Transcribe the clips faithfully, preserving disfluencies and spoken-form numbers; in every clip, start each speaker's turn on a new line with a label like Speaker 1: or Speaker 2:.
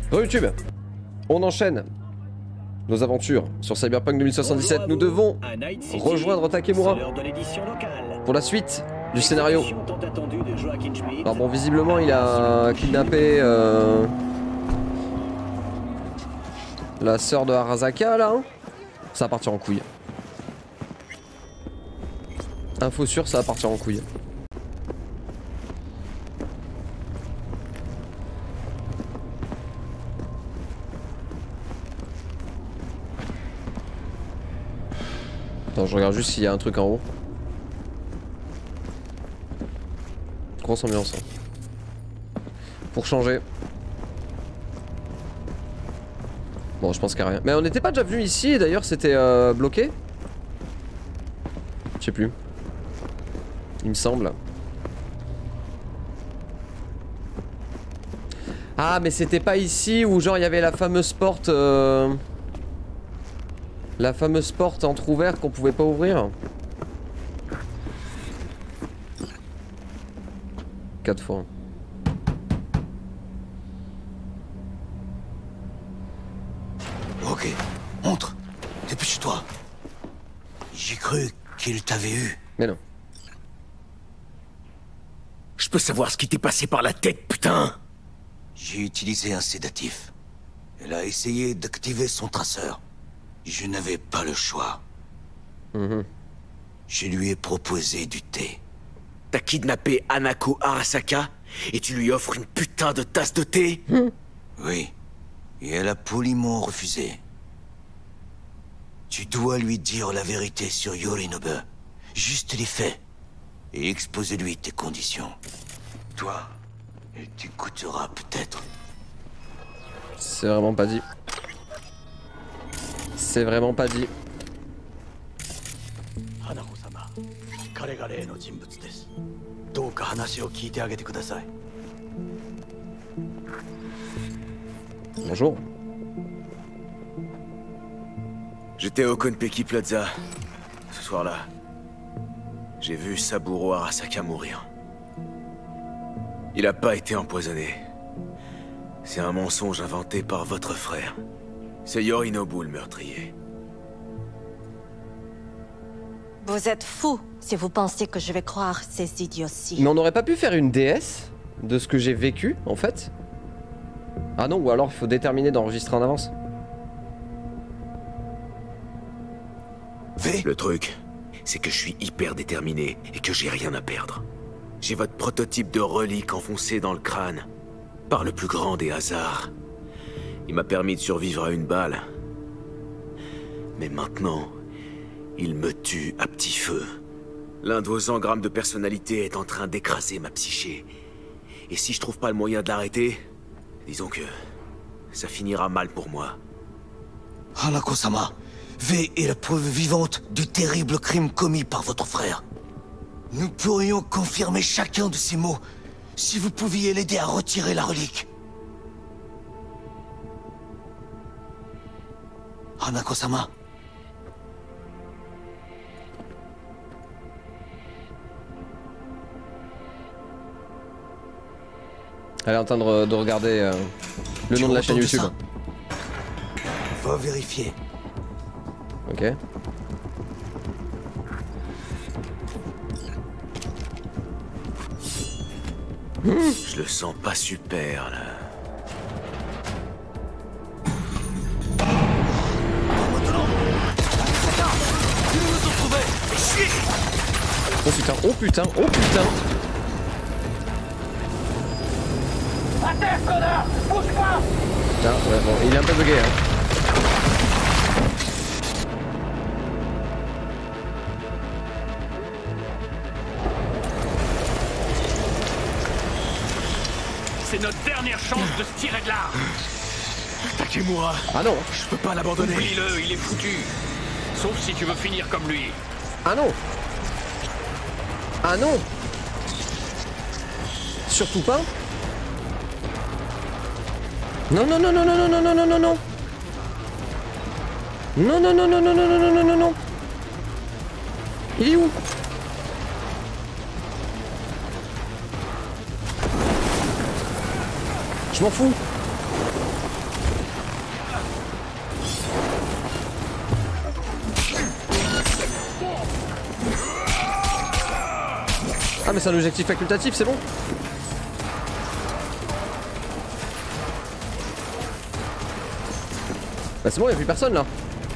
Speaker 1: Sur YouTube, on enchaîne nos aventures sur Cyberpunk deux mille soixante-dix-sept. Nous devons rejoindre Takemura pour la suite du scénario. Alors bon, visiblement il a kidnappé euh, la sœur de Arasaka là. Ça va partir en couille. Info sûre, ça va partir en couille. Attends, je regarde juste s'il y a un truc en haut. Grosse ambiance. Hein. Pour changer. Bon, je pense qu'il n'y a rien. Mais on n'était pas déjà venu ici et d'ailleurs c'était euh, bloqué. Je sais plus. Il me semble. Ah, mais c'était pas ici où genre il y avait la fameuse porte. Euh... La fameuse porte entrouverte qu'on pouvait pas ouvrir. Quatre fois.
Speaker 2: Ok, entre. Dépêche-toi. J'ai cru qu'il t'avait eu.
Speaker 1: Mais non.
Speaker 2: Je peux savoir ce qui t'est passé par la tête, putain. J'ai utilisé un sédatif. Elle a essayé d'activer son traceur. Je n'avais pas le choix.
Speaker 1: Mmh.
Speaker 2: Je lui ai proposé du thé.
Speaker 3: T'as kidnappé Hanako Arasaka et tu lui offres une putain de tasse de thé?
Speaker 1: Mmh.
Speaker 2: Oui. Et elle a poliment refusé. Tu dois lui dire la vérité sur Yorinobu. Juste les faits. Et exposer-lui tes conditions. Toi, elle t'écoutera peut-être.
Speaker 1: C'est vraiment pas dit. C'est vraiment pas dit.
Speaker 2: Hanako-sama, kare ga rei no jinbutsu desu. Douka hanashi o kiite agete kudasai.
Speaker 1: Bonjour.
Speaker 3: J'étais au Konpeki Plaza. Ce soir-là, j'ai vu Saburo Arasaka mourir. Il a pas été empoisonné. C'est un mensonge inventé par votre frère. C'est Yorinobu le meurtrier.
Speaker 4: Vous êtes fou si vous pensez que je vais croire ces idioties.
Speaker 1: Mais on n'aurait pas pu faire une D S de ce que j'ai vécu en fait? Ah non, ou alors il faut déterminer d'enregistrer en avance.
Speaker 3: Le truc, c'est que je suis hyper déterminé et que j'ai rien à perdre. J'ai votre prototype de relique enfoncé dans le crâne. Par le plus grand des hasards. Il m'a permis de survivre à une balle. Mais maintenant, il me tue à petit feu. L'un de vos engrammes de personnalité est en train d'écraser ma psyché. Et si je trouve pas le moyen de l'arrêter, disons que ça finira mal pour moi.
Speaker 2: Hanako-sama, V est la preuve vivante du terrible crime commis par votre frère. Nous pourrions confirmer chacun de ces mots si vous pouviez l'aider à retirer la relique. Hanako-sama.
Speaker 1: Elle est en train de, de regarder euh, le nom de la chaîne YouTube.
Speaker 2: Va vérifier.
Speaker 1: Ok.
Speaker 3: Je le sens pas super là.
Speaker 1: Oh putain, oh putain, oh putain. Putain, ouais, bon, il est un peu bugué hein.
Speaker 5: C'est notre dernière chance de se tirer de là.
Speaker 3: Takemura.
Speaker 1: Ah non.
Speaker 3: Je peux pas l'abandonner.
Speaker 5: Oublie-le, il est foutu. Sauf si tu veux finir comme lui.
Speaker 1: Ah non. Ah non. Surtout pas. Non non non non non non non non non non non. Non non non non non non non non non non non. Il est où? Je m'en fous. Ah mais c'est un objectif facultatif, c'est bon. Bah c'est bon, y'a plus personne là.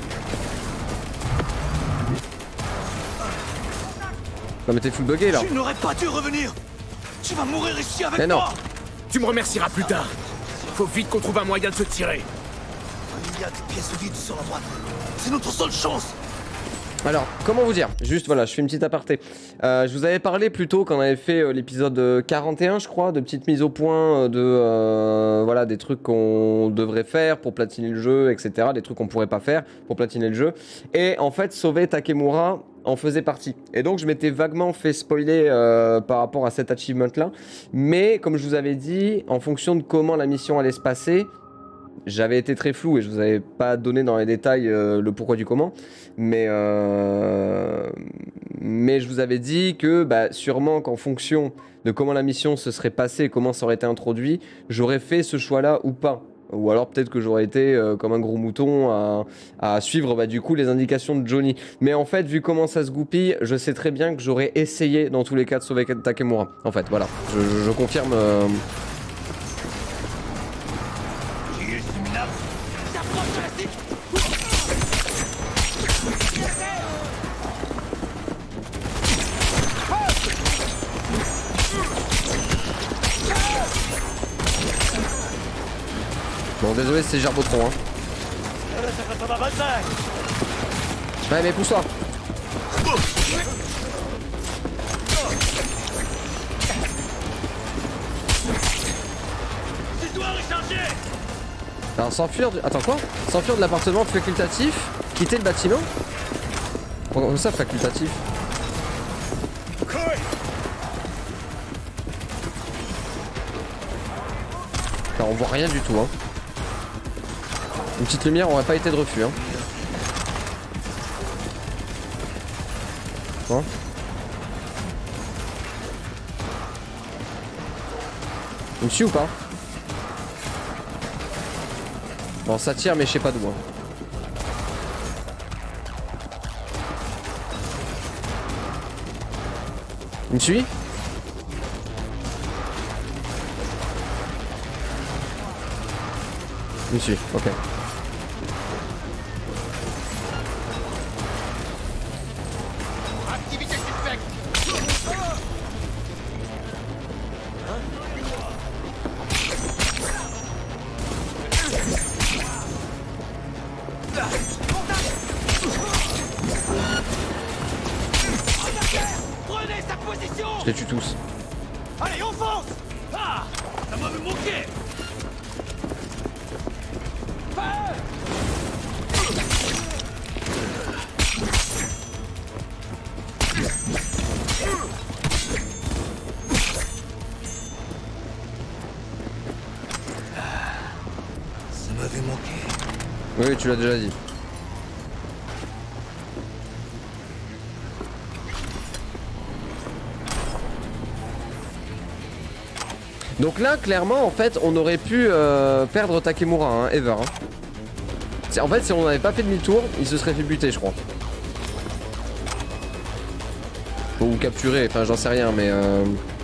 Speaker 1: Non mais t'es full bugué là.
Speaker 2: Tu n'aurais pas dû revenir. Tu vas mourir ici avec
Speaker 1: mais non.
Speaker 2: moi.
Speaker 3: Tu me remercieras plus tard. Faut vite qu'on trouve un moyen de se tirer.
Speaker 2: Il y a des pièces vides sur la droite. C'est notre seule chance.
Speaker 1: Alors, comment vous dire? Juste, voilà, je fais une petite aparté. Euh, je vous avais parlé plus tôt quand on avait fait euh, l'épisode quarante et un, je crois, de petites mises au point, de euh, voilà, des trucs qu'on devrait faire pour platiner le jeu, et cetera. Des trucs qu'on pourrait pas faire pour platiner le jeu. Et en fait, sauver Takemura en faisait partie. Et donc, je m'étais vaguement fait spoiler euh, par rapport à cet achievement-là. Mais, comme je vous avais dit, en fonction de comment la mission allait se passer, j'avais été très flou et je vous avais pas donné dans les détails euh, le pourquoi du comment, mais euh, mais je vous avais dit que bah, sûrement qu'en fonction de comment la mission se serait passée, comment ça aurait été introduit, j'aurais fait ce choix-là ou pas. Ou alors peut-être que j'aurais été euh, comme un gros mouton à, à suivre bah, du coup les indications de Johnny. Mais en fait, vu comment ça se goupille, je sais très bien que j'aurais essayé dans tous les cas de sauver Takemura. En fait, voilà, je, je, je confirme. Euh, Bon, désolé, c'est Gerbotron, hein. Ouais, mais pousse-toi. Alors, s'enfuir... Du... Attends, quoi? S'enfuir de l'appartement facultatif, quitter le bâtiment? Comment ça, facultatif? Enfin, on voit rien du tout, hein. Une petite lumière aurait pas été de refus, hein. Quoi? Il me suit ou pas? Bon, ça tire, mais je sais pas d'où, hein. Il me suit? Il me suit, ok.
Speaker 5: Activité suspecte.
Speaker 2: Prenez sa position.
Speaker 1: Je les tue tous.
Speaker 2: Allez, on fonce. Ah, ça m'a manqué. Ça m'avait manqué.
Speaker 1: Oui, tu l'as déjà dit. Donc là, clairement, en fait, on aurait pu euh, perdre Takemura, hein, ever. Hein. En fait, si on n'avait pas fait demi-tour, il se serait fait buter, je crois. Ou capturer, enfin, j'en sais rien, mais... Euh...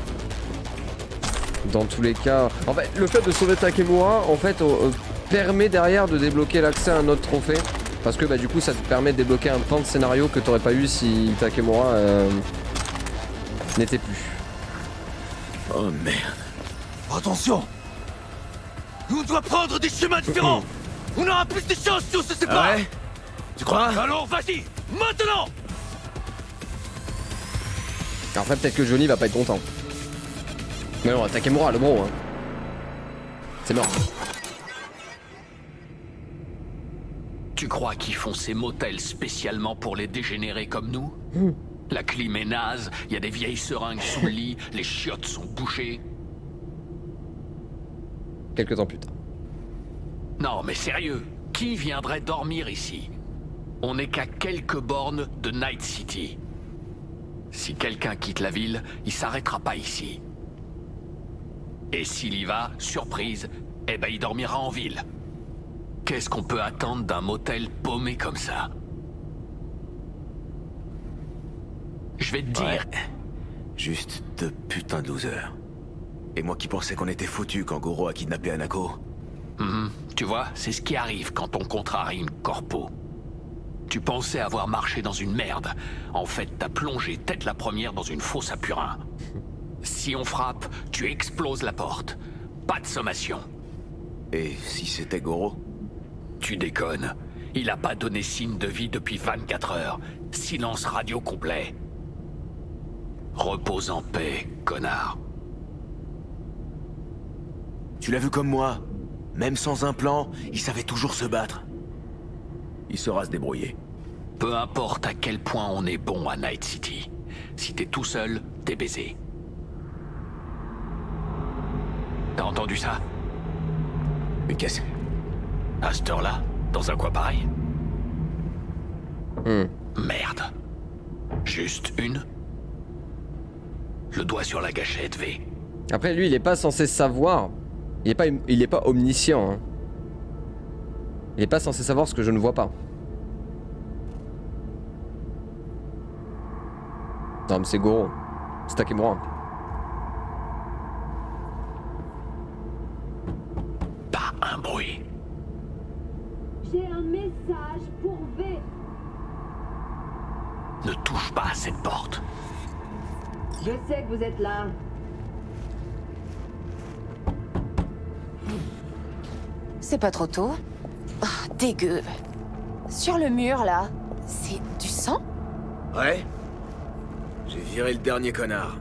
Speaker 1: Dans tous les cas... En fait, le fait de sauver Takemura, en fait, euh, permet derrière de débloquer l'accès à un autre trophée. Parce que, bah, du coup, ça te permet de débloquer un pan de scénario que t'aurais pas eu si Takemura euh, n'était plus.
Speaker 3: Oh merde.
Speaker 2: Attention! On doit prendre des chemins différents! On aura plus de chances si on se sépare!
Speaker 3: Ah ouais? Tu crois?
Speaker 2: Alors vas-y! Maintenant!
Speaker 1: Après, peut-être que Johnny va pas être content. Mais non, Takemura, le bro, hein. C'est mort.
Speaker 5: Tu crois qu'ils font ces motels spécialement pour les dégénérés comme nous? mmh. La clim est naze, il y a des vieilles seringues sous le lit, les chiottes sont bouchées.
Speaker 1: Quelques temps plus tard.
Speaker 5: Non mais sérieux, qui viendrait dormir ici? On n'est qu'à quelques bornes de Night City. Si quelqu'un quitte la ville, il s'arrêtera pas ici. Et s'il y va, surprise, eh ben il dormira en ville. Qu'est-ce qu'on peut attendre d'un motel paumé comme ça? Je vais te dire...
Speaker 3: Ouais. Juste deux putains de losers. Et moi qui pensais qu'on était foutus quand Goro a kidnappé Hanako.
Speaker 5: Mmh, tu vois, c'est ce qui arrive quand on contrarie une corpo. Tu pensais avoir marché dans une merde. En fait, t'as plongé tête la première dans une fosse à purin. Si on frappe, tu exploses la porte. Pas de sommation.
Speaker 3: Et si c'était Goro?
Speaker 5: Tu déconnes. Il a pas donné signe de vie depuis vingt-quatre heures. Silence radio complet. Repose en paix, connard.
Speaker 3: Tu l'as vu comme moi. Même sans un plan, il savait toujours se battre. Il saura se débrouiller.
Speaker 5: Peu importe à quel point on est bon à Night City. Si t'es tout seul, t'es baisé. T'as entendu ça?
Speaker 3: Une caisse.
Speaker 5: À cette heure-là, dans un coin pareil?
Speaker 1: Hmm.
Speaker 5: Merde. Juste une? Le doigt sur la gâchette, V.
Speaker 1: Après, lui, il est pas censé savoir. Il est pas, il est pas omniscient. Hein. Il est pas censé savoir ce que je ne vois pas. Non, mais c'est Goro. C'est Takemura.
Speaker 5: Pas un bruit.
Speaker 6: J'ai un message pour V.
Speaker 5: Ne touche pas à cette porte.
Speaker 6: Je sais que vous êtes là.
Speaker 4: C'est pas trop tôt? Oh, dégueu. Sur le mur, là, c'est du sang?
Speaker 3: Ouais. J'ai viré le dernier connard.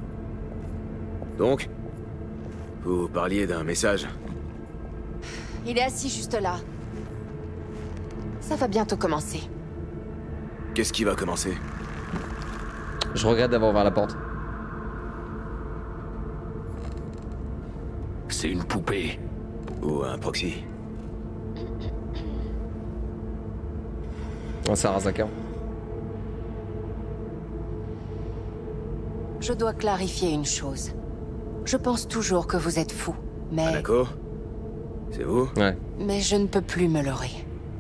Speaker 3: Donc? Vous parliez d'un message?
Speaker 4: Il est assis juste là. Ça va bientôt commencer.
Speaker 3: Qu'est-ce qui va commencer?
Speaker 1: Je regrette d'avoir ouvert la porte.
Speaker 5: C'est une poupée.
Speaker 3: Ou un proxy?
Speaker 1: Oh, c'est Arasaka.
Speaker 4: Je dois clarifier une chose. Je pense toujours que vous êtes fou, mais...
Speaker 3: Hanako? C'est vous?
Speaker 1: Ouais.
Speaker 4: Mais je ne peux plus me leurrer.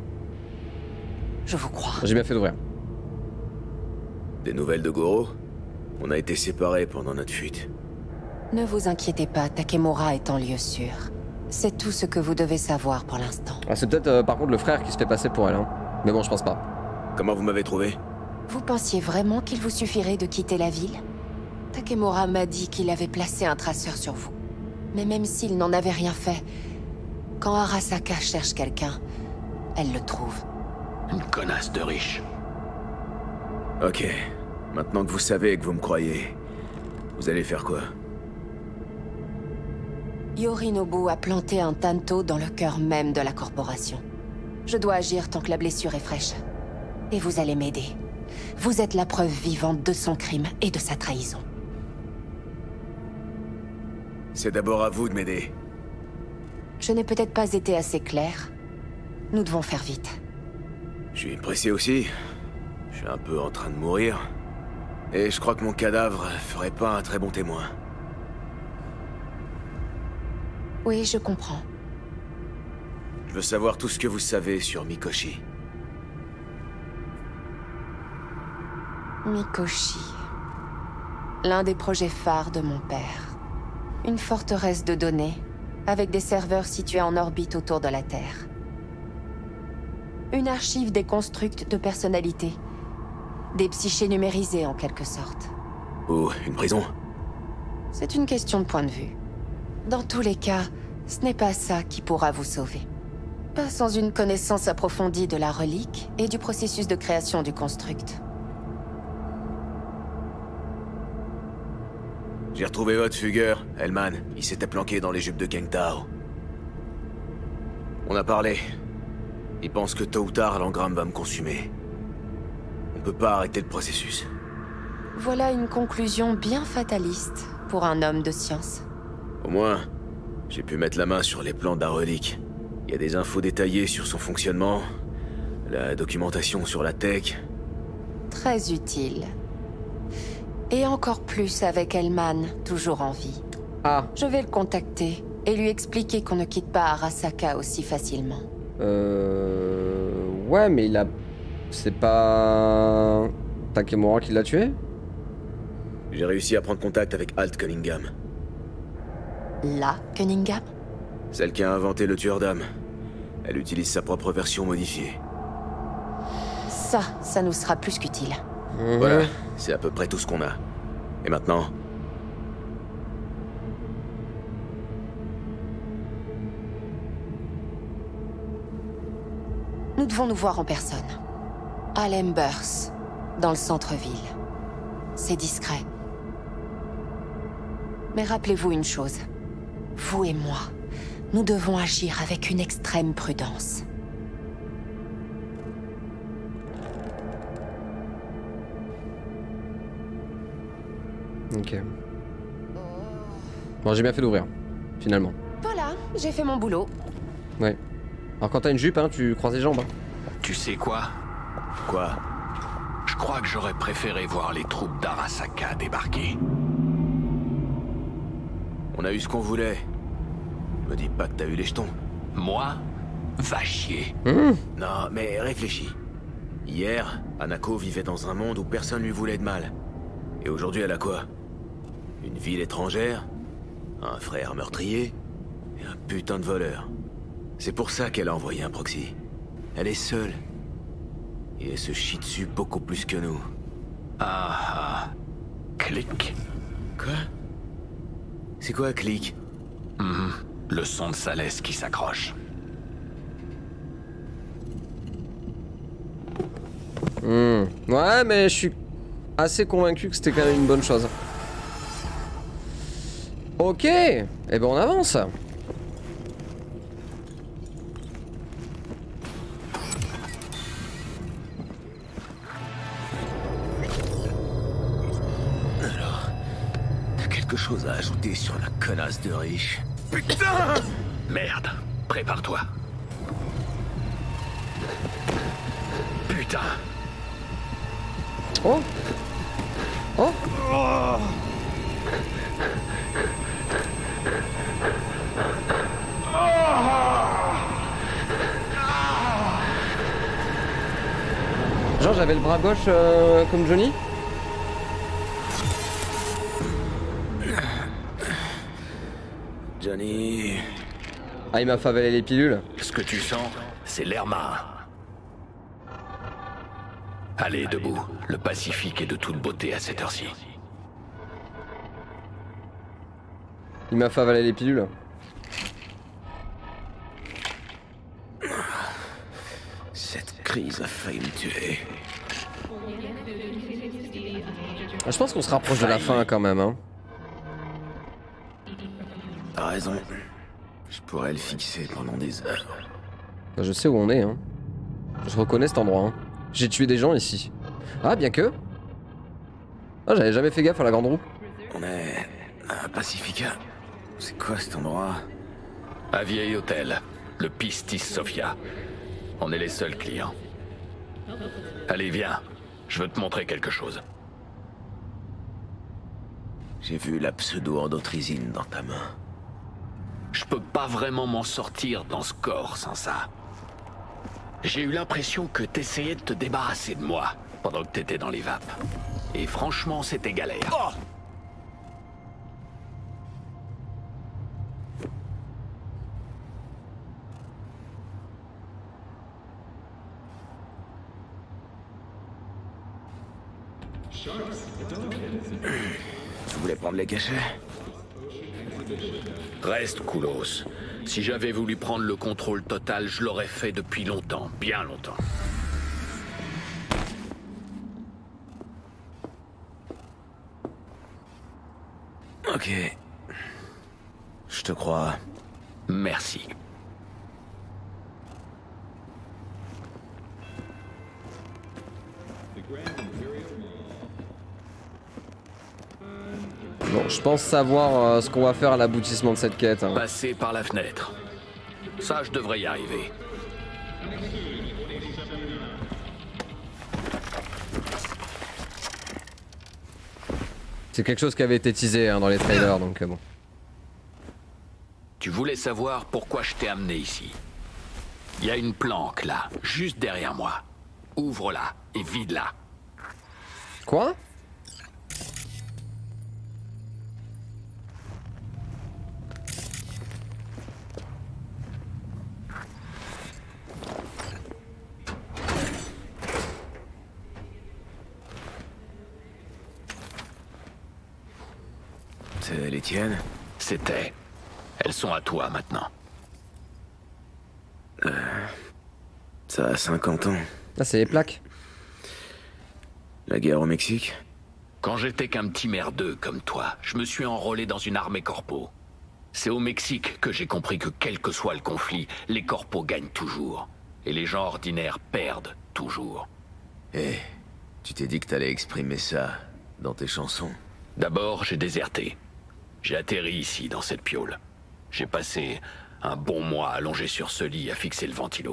Speaker 4: Je vous crois.
Speaker 1: J'ai bien fait d'ouvrir.
Speaker 3: Des nouvelles de Goro? On a été séparés pendant notre fuite.
Speaker 4: Ne vous inquiétez pas, Takemura est en lieu sûr. C'est tout ce que vous devez savoir pour l'instant.
Speaker 1: Ah, c'est peut-être euh, par contre le frère qui se fait passer pour elle. Hein. Mais bon, je pense pas.
Speaker 3: Comment vous m'avez trouvé?
Speaker 4: Vous pensiez vraiment qu'il vous suffirait de quitter la ville? Takemura m'a dit qu'il avait placé un traceur sur vous. Mais même s'il n'en avait rien fait, quand Arasaka cherche quelqu'un, elle le trouve.
Speaker 5: Une connasse de riche.
Speaker 3: Ok. Maintenant que vous savez et que vous me croyez, vous allez faire quoi?
Speaker 4: Yorinobu a planté un tanto dans le cœur même de la corporation. Je dois agir tant que la blessure est fraîche. Et vous allez m'aider. Vous êtes la preuve vivante de son crime et de sa trahison.
Speaker 3: C'est d'abord à vous de m'aider.
Speaker 4: Je n'ai peut-être pas été assez claire. Nous devons faire vite.
Speaker 3: Je suis pressé aussi. Je suis un peu en train de mourir. Et je crois que mon cadavre ferait pas un très bon témoin.
Speaker 4: Oui, je comprends.
Speaker 3: Je veux savoir tout ce que vous savez sur Mikoshi.
Speaker 4: Mikoshi. L'un des projets phares de mon père. Une forteresse de données, avec des serveurs situés en orbite autour de la Terre. Une archive des constructs de personnalités. Des psychés numérisés en quelque sorte.
Speaker 3: Ou une prison?
Speaker 4: C'est une question de point de vue. Dans tous les cas, ce n'est pas ça qui pourra vous sauver. Pas sans une connaissance approfondie de la relique et du processus de création du construct.
Speaker 3: J'ai retrouvé votre fugueur, Hellman. Il s'était planqué dans les jupes de Gengtao. On a parlé. Il pense que tôt ou tard, l'engramme va me consumer. On peut pas arrêter le processus.
Speaker 4: Voilà une conclusion bien fataliste pour un homme de science.
Speaker 3: Au moins, j'ai pu mettre la main sur les plans de la relique. Il y a des infos détaillées sur son fonctionnement, la documentation sur la tech.
Speaker 4: Très utile. Et encore plus avec Hellman, toujours en vie.
Speaker 1: Ah.
Speaker 4: Je vais le contacter et lui expliquer qu'on ne quitte pas Arasaka aussi facilement.
Speaker 1: Euh... Ouais, mais il a... C'est pas... Takemura qui l'a tué?
Speaker 3: J'ai réussi à prendre contact avec Alt Cunningham.
Speaker 4: Là, Cunningham?
Speaker 3: Celle qui a inventé le tueur d'âmes. Elle utilise sa propre version modifiée.
Speaker 4: Ça, ça nous sera plus qu'utile.
Speaker 1: Mmh.
Speaker 3: Voilà, c'est à peu près tout ce qu'on a. Et maintenant?
Speaker 4: Nous devons nous voir en personne. À l'Embers, dans le centre-ville. C'est discret. Mais rappelez-vous une chose. Vous et moi, nous devons agir avec une extrême prudence.
Speaker 1: Ok. Bon, j'ai bien fait d'ouvrir, finalement.
Speaker 4: Voilà, j'ai fait mon boulot.
Speaker 1: Ouais. Alors quand t'as une jupe, hein, tu croises les jambes. Hein.
Speaker 5: Tu sais quoi?
Speaker 3: Quoi?
Speaker 5: Je crois que j'aurais préféré voir les troupes d'Arasaka débarquer.
Speaker 3: On a eu ce qu'on voulait. Me dis pas que t'as eu les jetons.
Speaker 5: Moi? Va chier.
Speaker 1: Mmh.
Speaker 3: Non, mais réfléchis. Hier, Hanako vivait dans un monde où personne lui voulait de mal. Et aujourd'hui, elle a quoi? Une ville étrangère, un frère meurtrier, et un putain de voleur. C'est pour ça qu'elle a envoyé un proxy. Elle est seule. Et elle se chie dessus beaucoup plus que nous.
Speaker 5: Ah ah. Clic.
Speaker 3: Quoi? C'est quoi, clic?
Speaker 5: Mmh. Le son de sa laisse qui s'accroche.
Speaker 1: Mmh. Ouais, mais je suis assez convaincu que c'était quand même une bonne chose. Ok. Eh ben on avance.
Speaker 3: Quelque chose à ajouter sur la connasse de riche.
Speaker 5: Putain! Merde, prépare-toi. Putain.
Speaker 1: Oh. Oh.
Speaker 5: Oh.
Speaker 1: Genre j'avais le bras gauche euh, comme Johnny.
Speaker 3: Johnny...
Speaker 1: Ah, il m'a fait avaler les pilules.
Speaker 5: Ce que tu sens, c'est l'air marin. Allez, debout. Le Pacifique est de toute beauté à cette heure-ci.
Speaker 1: Il m'a fait avaler les pilules.
Speaker 3: Cette crise a failli me tuer.
Speaker 1: Ah, je pense qu'on se rapproche de la fin quand même, hein.
Speaker 3: T'as raison. Je pourrais le fixer pendant des heures.
Speaker 1: Je sais où on est, hein. Je reconnais cet endroit, hein. J'ai tué des gens ici. Ah, bien que... Ah, j'avais jamais fait gaffe à la grande roue.
Speaker 3: On est... à Pacifica. C'est quoi cet endroit?
Speaker 5: Un vieil hôtel, le Pistis Sophia. On est les seuls clients. Allez, viens. Je veux te montrer quelque chose.
Speaker 3: J'ai vu la pseudo-endothrysine dans ta main.
Speaker 5: Je peux pas vraiment m'en sortir dans ce corps sans ça. J'ai eu l'impression que t'essayais de te débarrasser de moi pendant que t'étais dans les vapes. Et franchement, c'était galère. Oh!
Speaker 3: Tu voulais prendre les cachets?
Speaker 5: Reste coolos. Si j'avais voulu prendre le contrôle total, je l'aurais fait depuis longtemps, bien longtemps.
Speaker 3: Ok. Je te crois.
Speaker 5: Merci.
Speaker 1: Bon, je pense savoir euh, ce qu'on va faire à l'aboutissement de cette quête. Hein.
Speaker 5: Passer par la fenêtre. Ça, je devrais y arriver.
Speaker 1: C'est quelque chose qui avait été teasé hein, dans les trailers, donc euh, bon.
Speaker 5: Tu voulais savoir pourquoi je t'ai amené ici. Il y a une planque là, juste derrière moi. Ouvre-la et vide-la.
Speaker 1: Quoi?
Speaker 3: C'est les tiennes?
Speaker 5: C'était. Elles sont à toi maintenant.
Speaker 3: Euh, ça a cinquante ans.
Speaker 1: Ah, c'est les plaques.
Speaker 3: La guerre au Mexique?
Speaker 5: Quand j'étais qu'un petit merdeux comme toi, je me suis enrôlé dans une armée corpo. C'est au Mexique que j'ai compris que quel que soit le conflit, les corpos gagnent toujours. Et les gens ordinaires perdent toujours.
Speaker 3: Eh, tu t'es dit que t'allais exprimer ça dans tes chansons?
Speaker 5: D'abord, j'ai déserté. J'ai atterri ici, dans cette piaule. J'ai passé un bon mois allongé sur ce lit à fixer le ventilo.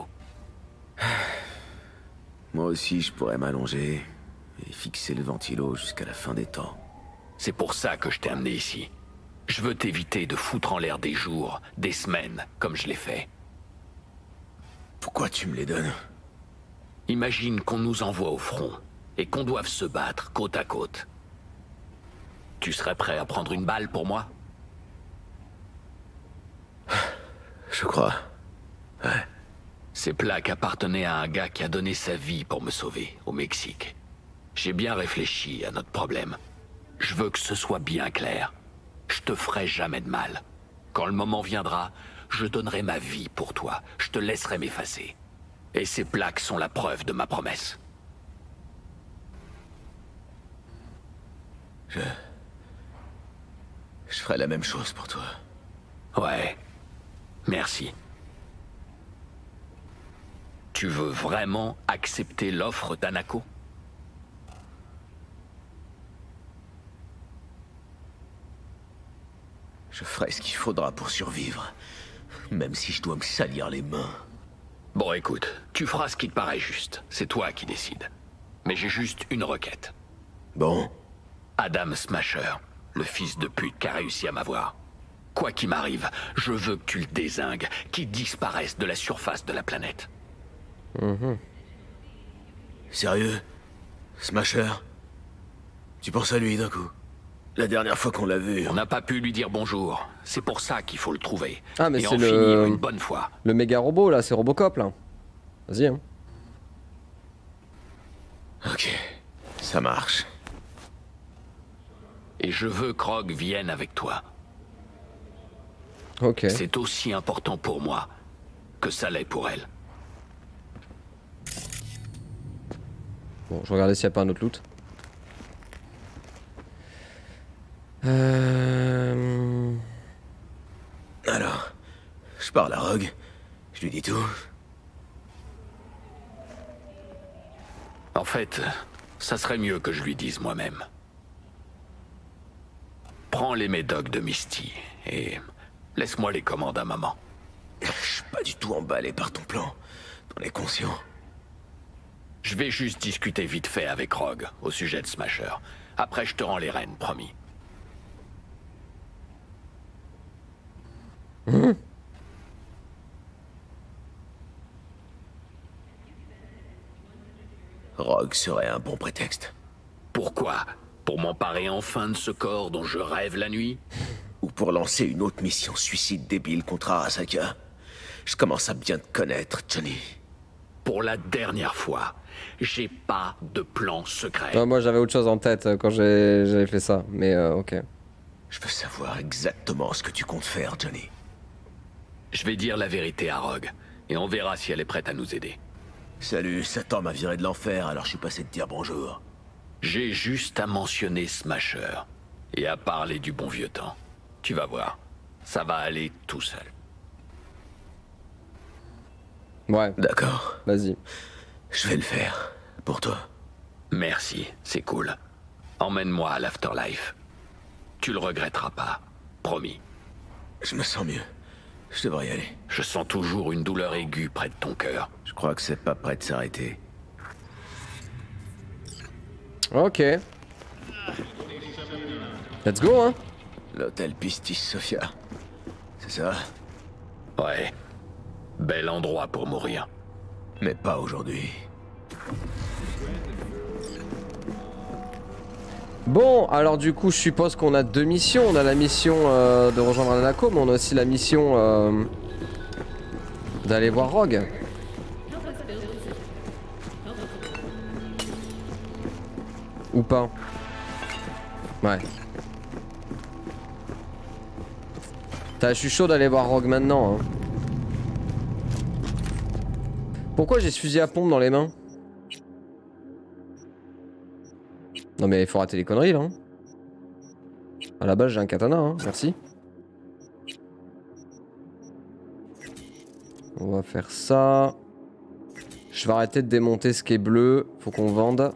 Speaker 3: Moi aussi, je pourrais m'allonger et fixer le ventilo jusqu'à la fin des temps.
Speaker 5: C'est pour ça que je t'ai amené ici. Je veux t'éviter de foutre en l'air des jours, des semaines, comme je l'ai fait.
Speaker 3: Pourquoi tu me les donnes?
Speaker 5: Imagine qu'on nous envoie au front, et qu'on doive se battre côte à côte. Tu serais prêt à prendre une balle pour moi?
Speaker 3: Je crois. Ouais.
Speaker 5: Ces plaques appartenaient à un gars qui a donné sa vie pour me sauver, au Mexique. J'ai bien réfléchi à notre problème. Je veux que ce soit bien clair. Je te ferai jamais de mal. Quand le moment viendra, je donnerai ma vie pour toi. Je te laisserai m'effacer. Et ces plaques sont la preuve de ma promesse.
Speaker 3: Je... Je ferai la même chose pour toi.
Speaker 5: Ouais. Merci. Tu veux vraiment accepter l'offre d'Hanako?
Speaker 3: Je ferai ce qu'il faudra pour survivre. Même si je dois me salir les mains.
Speaker 5: Bon, écoute, tu feras ce qui te paraît juste. C'est toi qui décides. Mais j'ai juste une requête.
Speaker 3: Bon.
Speaker 5: Adam Smasher, le fils de pute qui a réussi à m'avoir. Quoi qu'il m'arrive, je veux que tu le dézingues, qu'il disparaisse de la surface de la planète.
Speaker 1: Mmh.
Speaker 3: Sérieux? Smasher? Tu penses à lui d'un coup? La dernière fois qu'on l'a vu...
Speaker 5: On n'a pas pu lui dire bonjour. C'est pour ça qu'il faut le trouver.
Speaker 1: Ah, mais
Speaker 5: et
Speaker 1: c'est
Speaker 5: en
Speaker 1: le...
Speaker 5: finir une bonne fois.
Speaker 1: Le méga robot là, c'est Robocop là. Vas-y hein.
Speaker 3: Ok, ça marche.
Speaker 5: Et je veux que Rogue vienne avec toi.
Speaker 1: Ok.
Speaker 5: C'est aussi important pour moi que ça l'est pour elle.
Speaker 1: Bon, je regardais s'il n'y a pas un autre loot. Euh...
Speaker 3: Alors, je parle à Rogue, je lui dis tout.
Speaker 5: En fait, ça serait mieux que je lui dise moi-même. Prends les médocs de Misty et laisse-moi les commandes à maman.
Speaker 3: Je suis pas du tout emballé par ton plan. T'en es conscient?
Speaker 5: Je vais juste discuter vite fait avec Rogue au sujet de Smasher. Après, je te rends les rênes, promis.
Speaker 1: Mmh.
Speaker 3: Rogue serait un bon prétexte.
Speaker 5: Pourquoi? Pour m'emparer enfin de ce corps dont je rêve la nuit?
Speaker 3: Ou pour lancer une autre mission suicide débile contre Arasaka. Je commence à bien te connaître, Johnny.
Speaker 5: Pour la dernière fois, j'ai pas de plan secret.
Speaker 1: Non, moi j'avais autre chose en tête quand j'avais fait ça, mais euh, ok.
Speaker 3: Je veux savoir exactement ce que tu comptes faire, Johnny.
Speaker 5: Je vais dire la vérité à Rogue, et on verra si elle est prête à nous aider.
Speaker 3: Salut, Satan m'a viré de l'enfer, alors je suis passé de dire bonjour.
Speaker 5: J'ai juste à mentionner Smasher, et à parler du bon vieux temps. Tu vas voir, ça va aller tout seul.
Speaker 1: Ouais.
Speaker 3: D'accord.
Speaker 1: Vas-y.
Speaker 3: Je vais le faire, pour toi.
Speaker 5: Merci, c'est cool. Emmène-moi à l'Afterlife. Tu le regretteras pas, promis.
Speaker 3: Je me sens mieux. Je devrais y aller.
Speaker 5: Je sens toujours une douleur aiguë près de ton cœur.
Speaker 3: Je crois que c'est pas prêt de s'arrêter.
Speaker 1: Ok. Let's go, hein.
Speaker 3: L'hôtel Pistis Sophia. C'est ça?
Speaker 5: Ouais. Bel endroit pour mourir.
Speaker 3: Mais pas aujourd'hui.
Speaker 1: Bon, alors du coup, je suppose qu'on a deux missions. On a la mission euh, de rejoindre Hanako, mais on a aussi la mission euh, d'aller voir Rogue. Ou pas. Ouais. Je suis chaud d'aller voir Rogue maintenant. Hein. Pourquoi j'ai ce fusil à pompe dans les mains? Non mais il faut rater les conneries là. Hein. À la base j'ai un katana, hein. Merci. On va faire ça. Je vais arrêter de démonter ce qui est bleu. Faut qu'on vende.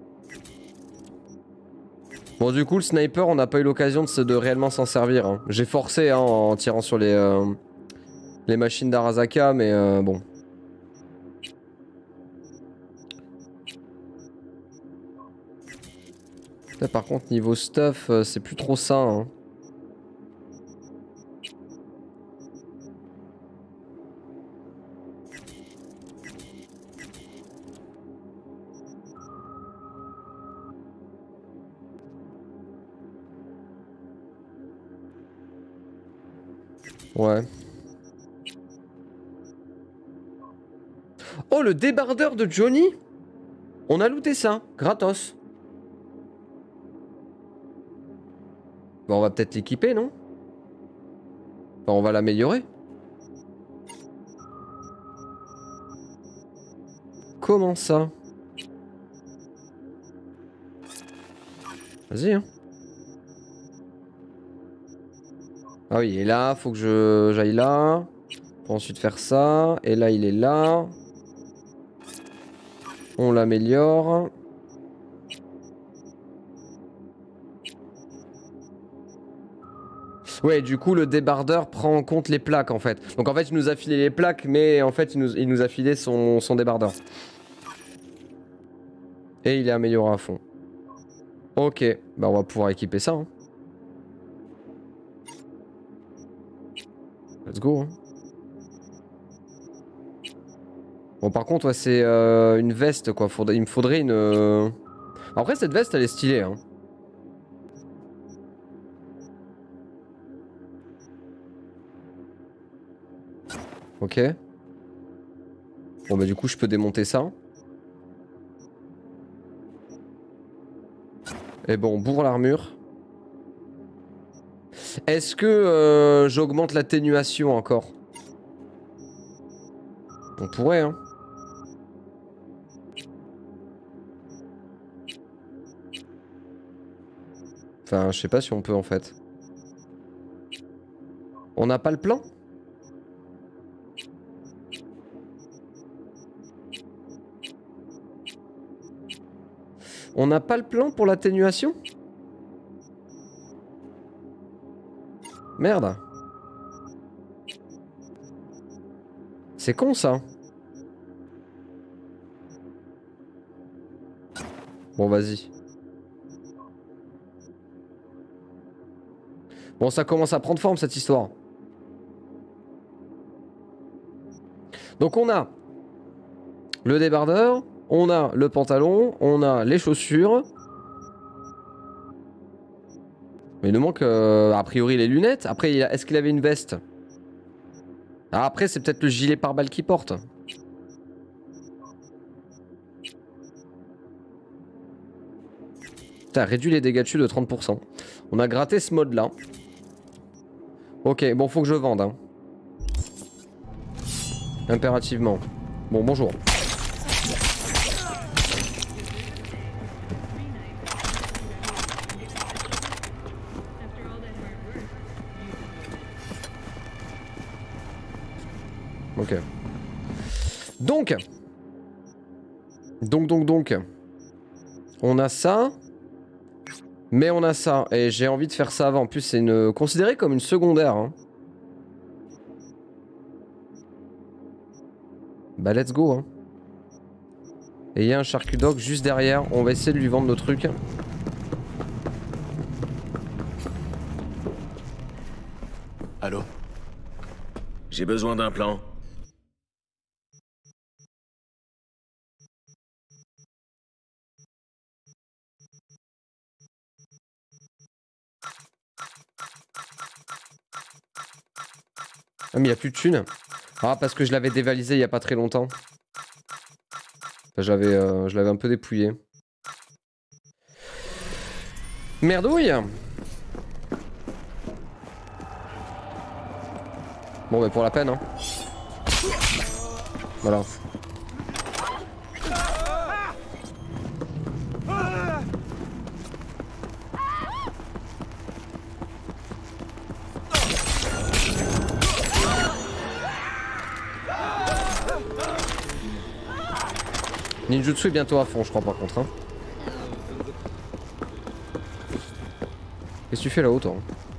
Speaker 1: Bon du coup le sniper on n'a pas eu l'occasion de, de réellement s'en servir. Hein. J'ai forcé hein, en tirant sur les, euh, les machines d'Arasaka mais euh, bon. Là, par contre niveau stuff euh, c'est plus trop ça. Hein. Ouais. Oh, le débardeur de Johnny. On a looté ça, gratos. Bon, on va peut-être l'équiper, non? Enfin, on va l'améliorer. Comment ça? Vas-y, hein. Ah oui, et là, faut que je j'aille là. Pour ensuite faire ça. Et là, il est là. On l'améliore. Ouais, du coup, le débardeur prend en compte les plaques, en fait. Donc, en fait, il nous a filé les plaques, mais en fait, il nous, il nous a filé son, son débardeur. Et il est amélioré à fond. Ok, bah on va pouvoir équiper ça. Hein. Let's go. Hein. Bon, par contre, ouais, c'est euh, une veste, quoi. Faudrait, il me faudrait une... Euh... Après, cette veste, elle est stylée. Hein. Ok. Bon, bah du coup, je peux démonter ça. Et bon, on bourre l'armure. Est-ce que euh, j'augmente l'atténuation encore? On pourrait, hein. Enfin, je sais pas si on peut en fait. On n'a pas le plan? On n'a pas le plan pour l'atténuation? Merde. C'est con ça. Bon, vas-y. Bon, ça commence à prendre forme cette histoire. Donc on a le débardeur, on a le pantalon, on a les chaussures. Mais il nous manque euh, a priori les lunettes. Après, est-ce qu'il avait une veste? Ah, après, c'est peut-être le gilet pare-balles qu'il porte. Putain, réduit les dégâts dessus de trente pour cent. On a gratté ce mode là. Ok, bon, faut que je vende. Hein. Impérativement. Bon, bonjour. Ok. Donc. Donc, donc, donc. On a ça. Mais on a ça. Et j'ai envie de faire ça avant. En plus, c'est une... considéré comme une secondaire. Hein. Bah, let's go. Hein. Et il y a un charcut dog juste derrière. On va essayer de lui vendre nos trucs.
Speaker 3: Allô? J'ai besoin d'un plan.
Speaker 1: Ah mais il n'y a plus de thunes. Ah parce que je l'avais dévalisé il n'y a pas très longtemps. Enfin, j'avais, euh, je l'avais un peu dépouillé. Merdouille. Bon mais pour la peine hein. Voilà. Ninjutsu est bientôt à fond je crois par contre hein. Qu'est-ce que tu fais là-haut toi?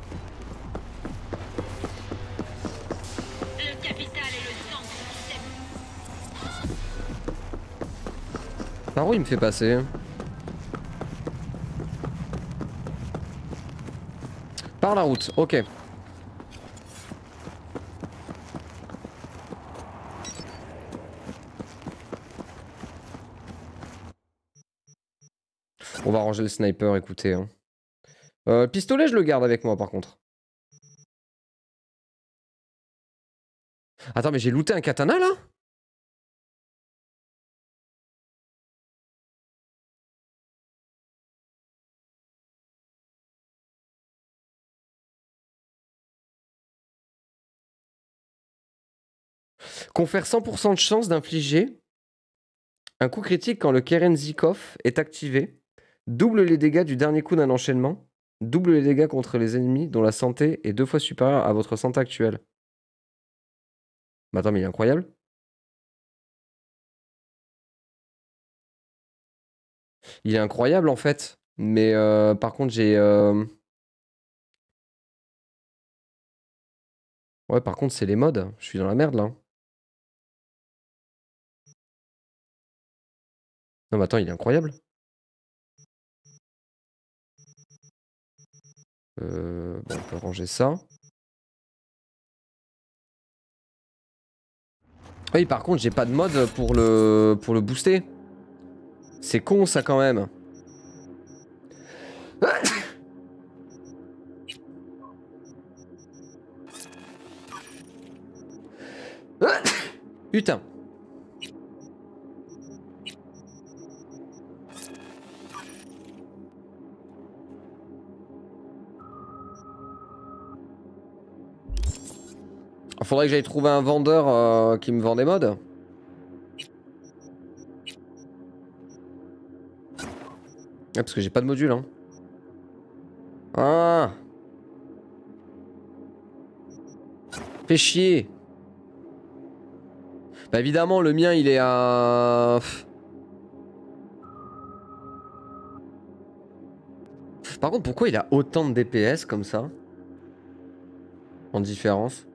Speaker 7: Le capital est le centre du système.
Speaker 1: Par où il me fait passer? Par la route, ok. On va ranger le sniper, écoutez. Hein. Euh, pistolet, je le garde avec moi par contre. Attends, mais j'ai looté un katana là? Confère cent pour cent de chance d'infliger un coup critique quand le Kerenzikov est activé. Double les dégâts du dernier coup d'un enchaînement. Double les dégâts contre les ennemis dont la santé est deux fois supérieure à votre santé actuelle. Bah attends, mais il est incroyable. Il est incroyable en fait. Mais euh, par contre, j'ai... Euh... Ouais, par contre, c'est les mods. Je suis dans la merde là. Non, mais attends, il est incroyable. Euh, bon, on peut ranger ça. Oui, par contre, j'ai pas de mode pour le, pour le booster. C'est con ça quand même. Putain. Faudrait que j'aille trouver un vendeur euh, qui me vend des mods. Ah, parce que j'ai pas de module, hein. Ah. Fais chier. Bah évidemment, le mien, il est à... Par contre, pourquoi il a autant de D P S comme ça? En différence.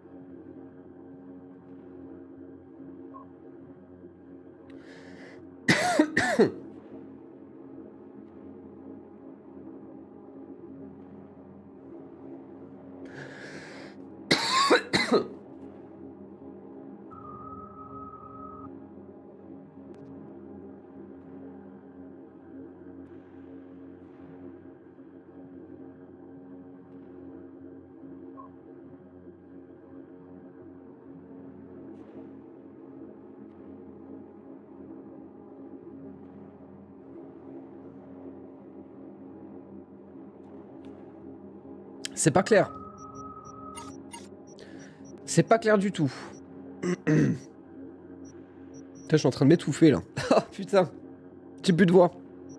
Speaker 1: C'est pas clair. C'est pas clair du tout. Putain, je suis en train de m'étouffer là. Ah putain. J'ai plus de voix.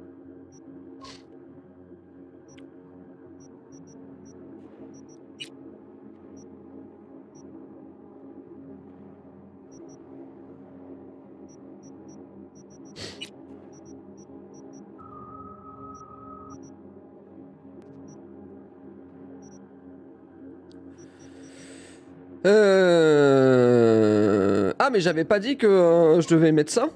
Speaker 1: Euh... Ah mais j'avais pas dit que euh, je devais mettre ça.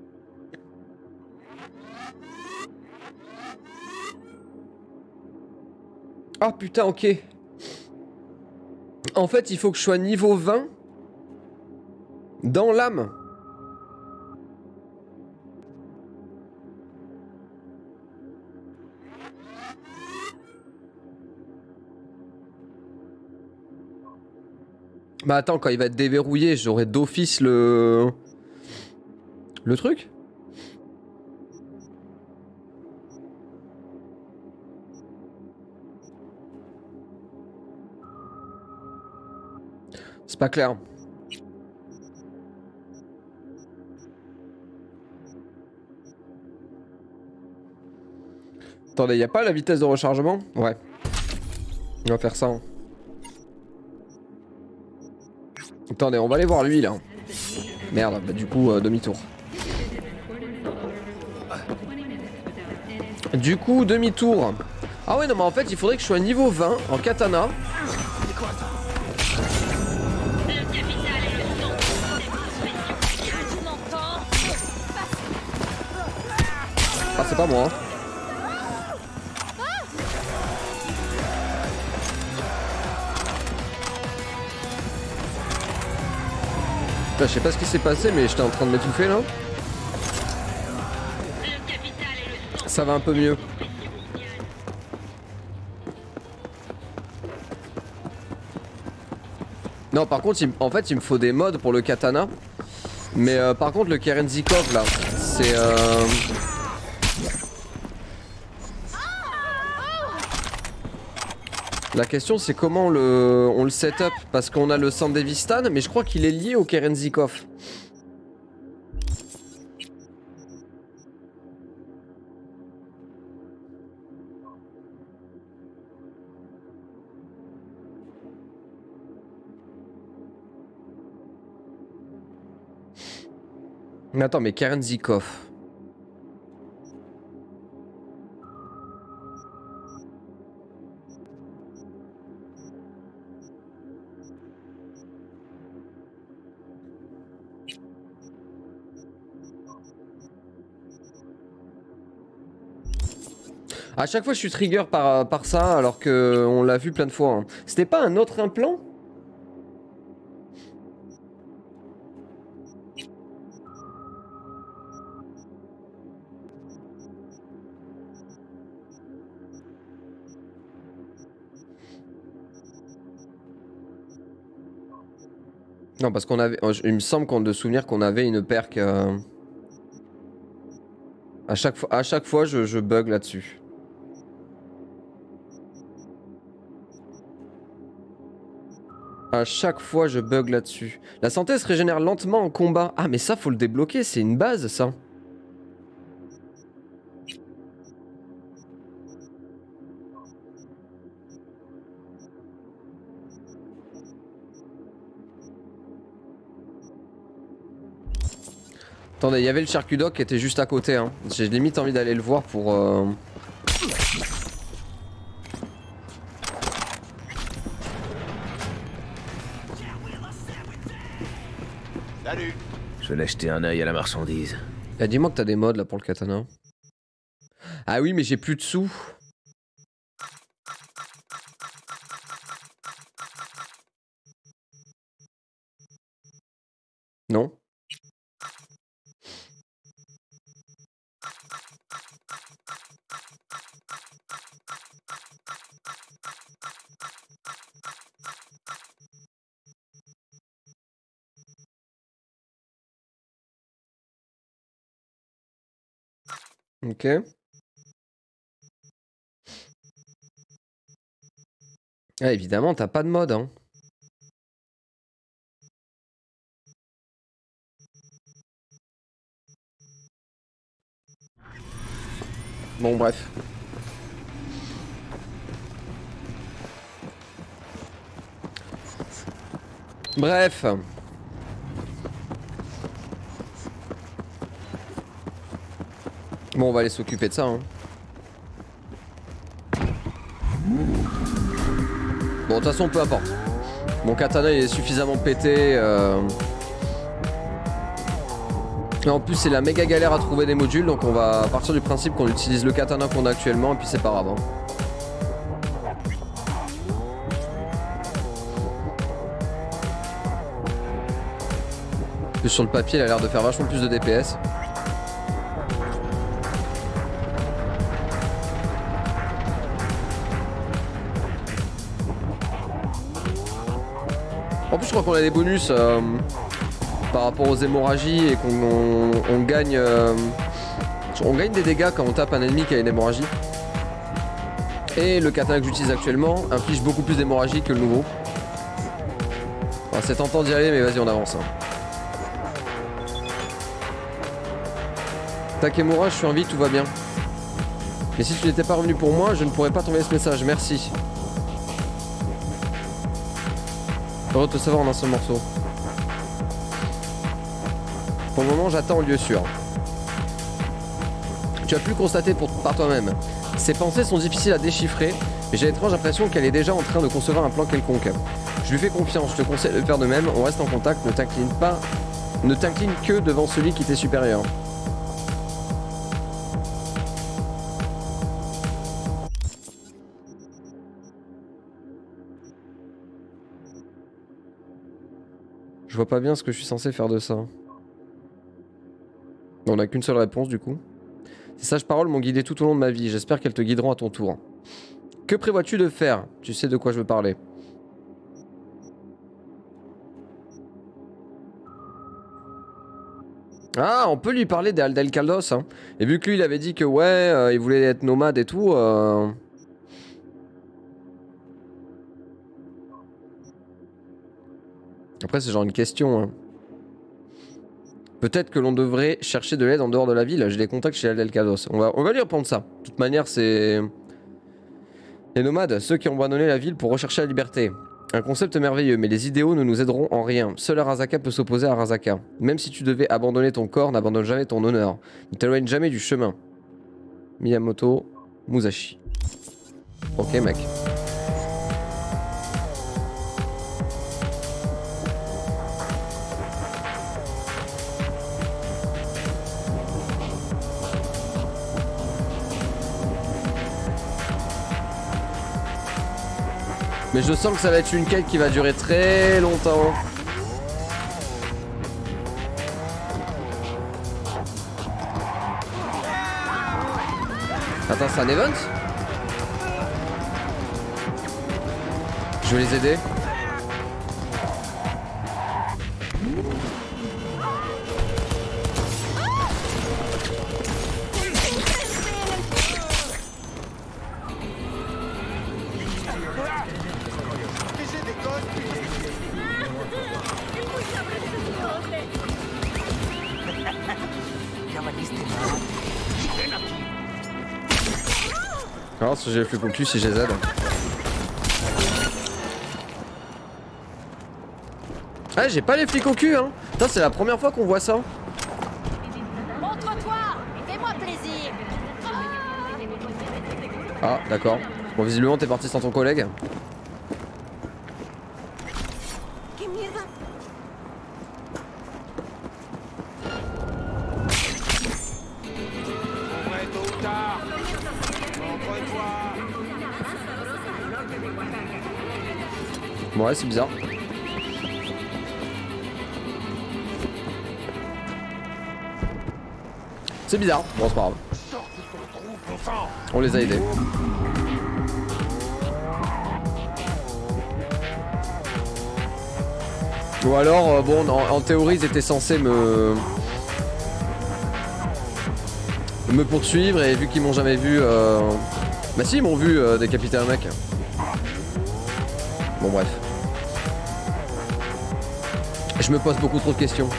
Speaker 1: Ah putain, ok. En fait, il faut que je sois niveau vingt dans l'âme. Bah attends, quand il va être déverrouillé, j'aurai d'office le... Le truc. C'est pas clair. Attendez, y a pas la vitesse de rechargement? Ouais. On va faire ça. Hein. Attendez, on va aller voir lui là. Merde, bah du coup, euh, demi-tour. Du coup, demi-tour. Ah ouais, non mais en fait, il faudrait que je sois niveau vingt en katana. Ah, c'est pas moi. Hein. Là, je sais pas ce qui s'est passé, mais j'étais en train de m'étouffer là. Ça va un peu mieux. Non, par contre, il, en fait, il me faut des mods pour le katana. Mais euh, par contre, le Kerenzikov là, c'est. Euh... La question c'est comment on le, on le set up, parce qu'on a le Sandevistan, mais je crois qu'il est lié au Kerenzikov. Mais attends, mais Kerenzikov. À chaque fois je suis trigger par, par ça alors que on l'a vu plein de fois. Hein. C'était pas un autre implant? Non parce qu'on avait... Il me semble qu'on de souvenir qu'on avait une perque... Euh... À chaque fois, à chaque fois je, je bug là-dessus. À chaque fois je bug là-dessus. La santé se régénère lentement en combat. Ah mais ça faut le débloquer, c'est une base ça. Attendez, il y avait le charcudoc qui était juste à côté. Hein. J'ai limite envie d'aller le voir pour... Euh...
Speaker 3: Salut. Je vais jeter un œil à la marchandise.
Speaker 1: Ah, dis-moi que t'as des mods là pour le katana. Ah oui, mais j'ai plus de sous. Non. Ok. Ah, évidemment, t'as pas de mode, hein. Bon, bref. Bref. Bon, on va aller s'occuper de ça. Hein. Bon, de toute façon, peu importe. Mon katana il est suffisamment pété. Euh... Et en plus, c'est la méga galère à trouver des modules. Donc, on va partir du principe qu'on utilise le katana qu'on a actuellement. Et puis, c'est pas grave. Hein. Plus sur le papier, il a l'air de faire vachement plus de D P S. En plus je crois qu'on a des bonus euh, par rapport aux hémorragies et qu'on on, on gagne euh, on gagne des dégâts quand on tape un ennemi qui a une hémorragie. Et le katana que j'utilise actuellement inflige beaucoup plus d'hémorragie que le nouveau. Ah, c'est tentant d'y aller, mais vas-y, on avance. Hein. Takemura, je suis en vie, tout va bien. Mais si tu n'étais pas revenu pour moi, je ne pourrais pas t'envoyer ce message. Merci. Heureux de te savoir en un seul morceau. Pour le moment, j'attends en lieu sûr. Tu as pu le constater pour, par toi-même. Ses pensées sont difficiles à déchiffrer, mais j'ai l'étrange impression qu'elle est déjà en train de concevoir un plan quelconque. Je lui fais confiance, je te conseille de le faire de même, on reste en contact, ne t'incline pas, ne t'incline que devant celui qui t'est supérieur. Je vois pas bien ce que je suis censé faire de ça. On n'a qu'une seule réponse du coup. Ces sages paroles m'ont guidé tout au long de ma vie, j'espère qu'elles te guideront à ton tour. Que prévois-tu de faire? Tu sais de quoi je veux parler. Ah, on peut lui parler d'Aldel Caldos, hein. Et vu que lui il avait dit que ouais, euh, il voulait être nomade et tout... Euh... Après c'est genre une question, hein. Peut-être que l'on devrait chercher de l'aide en dehors de la ville. J'ai des contacts chez Aldel Caldos. On va, on va lui répondre ça. De toute manière, c'est... Les nomades, ceux qui ont abandonné la ville pour rechercher la liberté. Un concept merveilleux, mais les idéaux ne nous aideront en rien. Seul Arasaka peut s'opposer à Arasaka. Même si tu devais abandonner ton corps, n'abandonne jamais ton honneur. Ne t'éloigne jamais du chemin. Miyamoto Musashi. Ok, mec. Mais je sens que ça va être une quête qui va durer très longtemps. Attends, c'est un event? Je vais les aider. Alors si j'ai le flux au cul, si je les aide. Ah, j'ai pas les flics au cul, hein. Putain, c'est la première fois qu'on voit ça.
Speaker 7: Montre-toi et fais-moi plaisir.
Speaker 1: Ah, d'accord. Bon, visiblement, t'es parti sans ton collègue. Ouais, c'est bizarre. C'est bizarre. Bon, c'est pas grave. On les a aidés. Ou alors, euh, bon, en, en théorie, ils étaient censés me... me poursuivre, et vu qu'ils m'ont jamais vu... Euh... Bah si, ils m'ont vu euh, décapiter un mec. Bon, bref. Je me pose beaucoup trop de questions.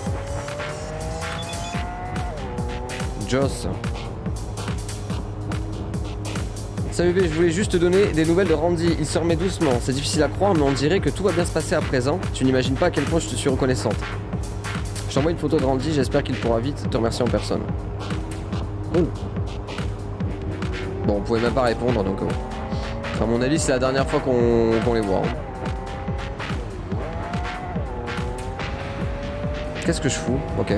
Speaker 1: Joss. Salut V, je voulais juste te donner des nouvelles de Randy. Il se remet doucement. C'est difficile à croire, mais on dirait que tout va bien se passer à présent. Tu n'imagines pas à quel point je te suis reconnaissante. Je t'envoie une photo de Randy, j'espère qu'il pourra vite te remercier en personne. Cool. Bon, on pouvait même pas répondre, donc... Euh, à mon avis, c'est la dernière fois qu'on qu'on les voit. Qu'est-ce que je fous? Ok.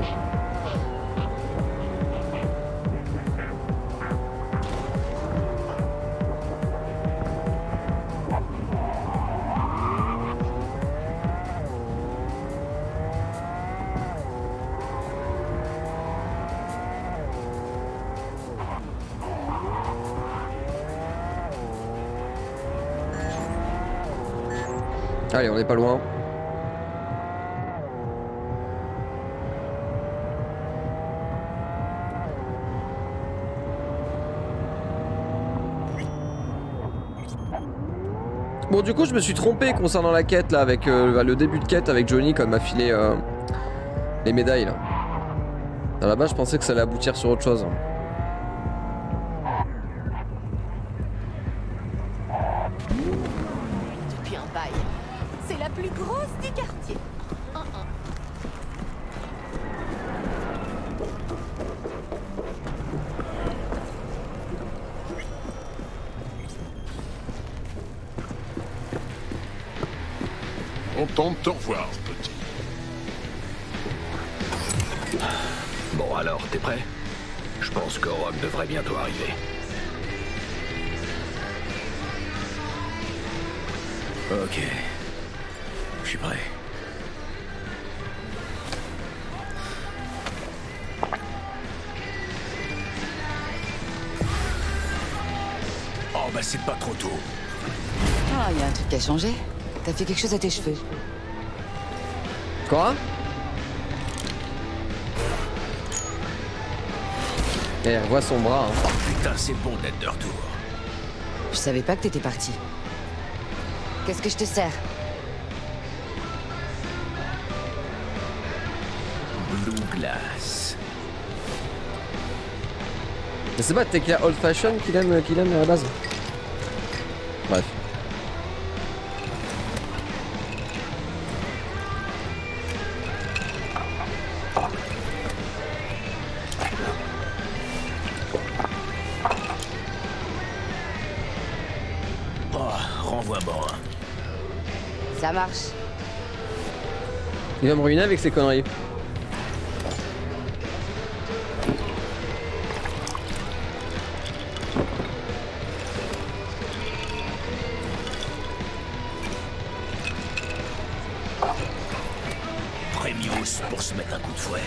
Speaker 1: Allez, on n'est pas loin. Bon, du coup, je me suis trompé concernant la quête là, avec euh, le début de quête avec Johnny quand il m'a filé euh, les médailles là. À la base, je pensais que ça allait aboutir sur autre chose.
Speaker 4: Depuis un bail, c'est la plus grosse du quartier. Un, un.
Speaker 5: Content de te revoir, petit. Bon alors, t'es prêt? Je pense que Rogue devrait bientôt arriver. Ok. Je suis prêt.
Speaker 3: Oh bah c'est pas trop tôt.
Speaker 8: Ah, il y a un truc qui a changé. T'as fait quelque chose à tes cheveux.
Speaker 1: Quoi? Et elle revoit son bras. Hein.
Speaker 3: Putain, c'est bon d'être de retour.
Speaker 8: Je savais pas que t'étais parti. Qu'est-ce que je te sers?
Speaker 3: Blue Glass.
Speaker 1: Mais c'est pas Tequila Old Fashion qu'il aime, qu'il aime à la base. Bref.
Speaker 8: Ça marche.
Speaker 1: Il va me ruiner avec ses conneries.
Speaker 3: Premius pour se mettre un coup de fouet.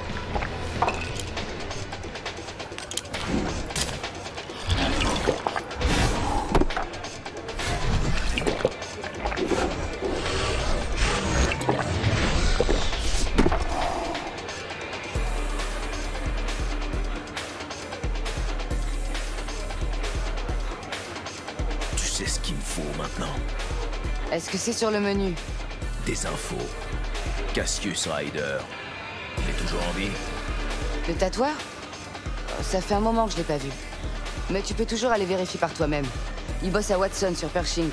Speaker 8: Est-ce que c'est sur le menu?
Speaker 3: Des infos. Cassius Ryder. Il est toujours en vie?
Speaker 8: Le tatoueur? Ça fait un moment que je l'ai pas vu. Mais tu peux toujours aller vérifier par toi-même. Il bosse à Watson sur Pershing.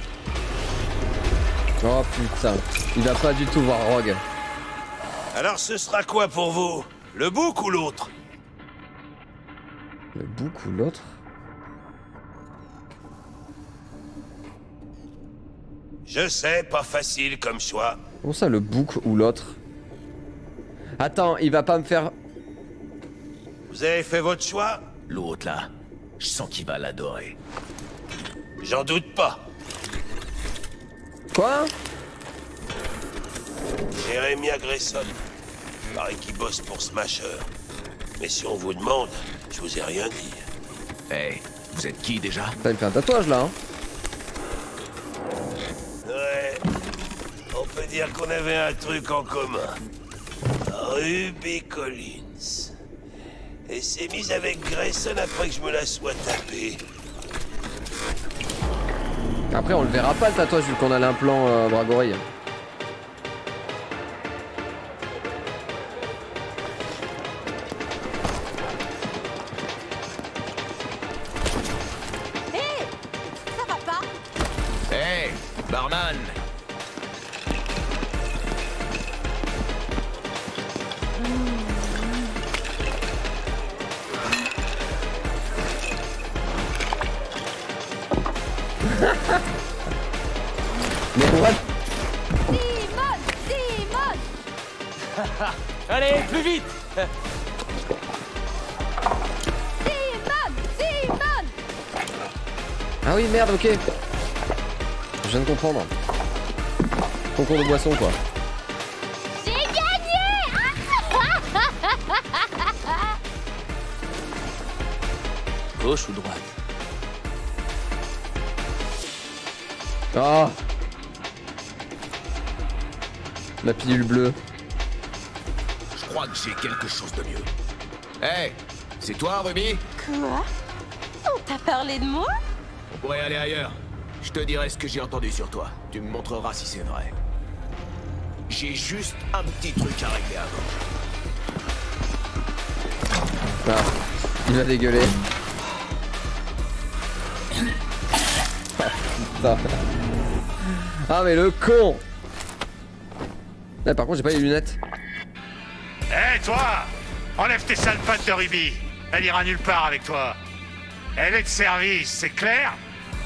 Speaker 1: Oh putain, il va pas du tout voir Rogue.
Speaker 9: Alors ce sera quoi pour vous? Le bouc ou l'autre?
Speaker 1: Le bouc ou l'autre?
Speaker 9: Je sais, pas facile comme choix.
Speaker 1: Comment ça, le bouc ou l'autre? Attends, il va pas me faire...
Speaker 9: Vous avez fait votre choix?
Speaker 3: L'autre là, je sens qu'il va l'adorer.
Speaker 9: J'en doute pas.
Speaker 1: Quoi?
Speaker 9: Jeremiah Grayson. Paraît qu'il bosse pour Smasher. Mais si on vous demande, je vous ai rien dit.
Speaker 3: Hey, vous êtes qui déjà?
Speaker 1: Ça me fait un tatouage là, hein?
Speaker 9: Ouais, on peut dire qu'on avait un truc en commun. Ruby Collins. Et s'est mise avec Grayson après que je me la sois tapée.
Speaker 1: Après, on le verra pas le tatouage vu qu'on a l'implant euh, Bragoreille.
Speaker 4: Hé! Ça va pas?
Speaker 3: Hey, barman!
Speaker 1: Mais what?
Speaker 4: Simon! Simon!
Speaker 10: Allez, plus vite!
Speaker 4: Simon! Simon!
Speaker 1: Ah oui, merde, ok. Je viens de comprendre. Concours de boisson, quoi.
Speaker 4: J'ai gagné!
Speaker 10: Gauche ou droite?
Speaker 1: Ah! La pilule bleue.
Speaker 3: Je crois que j'ai quelque chose de mieux. Hey, c'est toi, Ruby?
Speaker 4: Quoi? On t'a parlé de moi?
Speaker 3: On pourrait aller ailleurs. Je te dirai ce que j'ai entendu sur toi. Tu me montreras si c'est vrai. J'ai juste un petit truc à régler avant.
Speaker 1: Ah, il va dégueuler. Ah, ah mais le con. Là par contre j'ai pas les lunettes.
Speaker 11: Hé hey, toi, enlève tes sales pattes de Ruby. Elle ira nulle part avec toi. Elle est de service, c'est clair?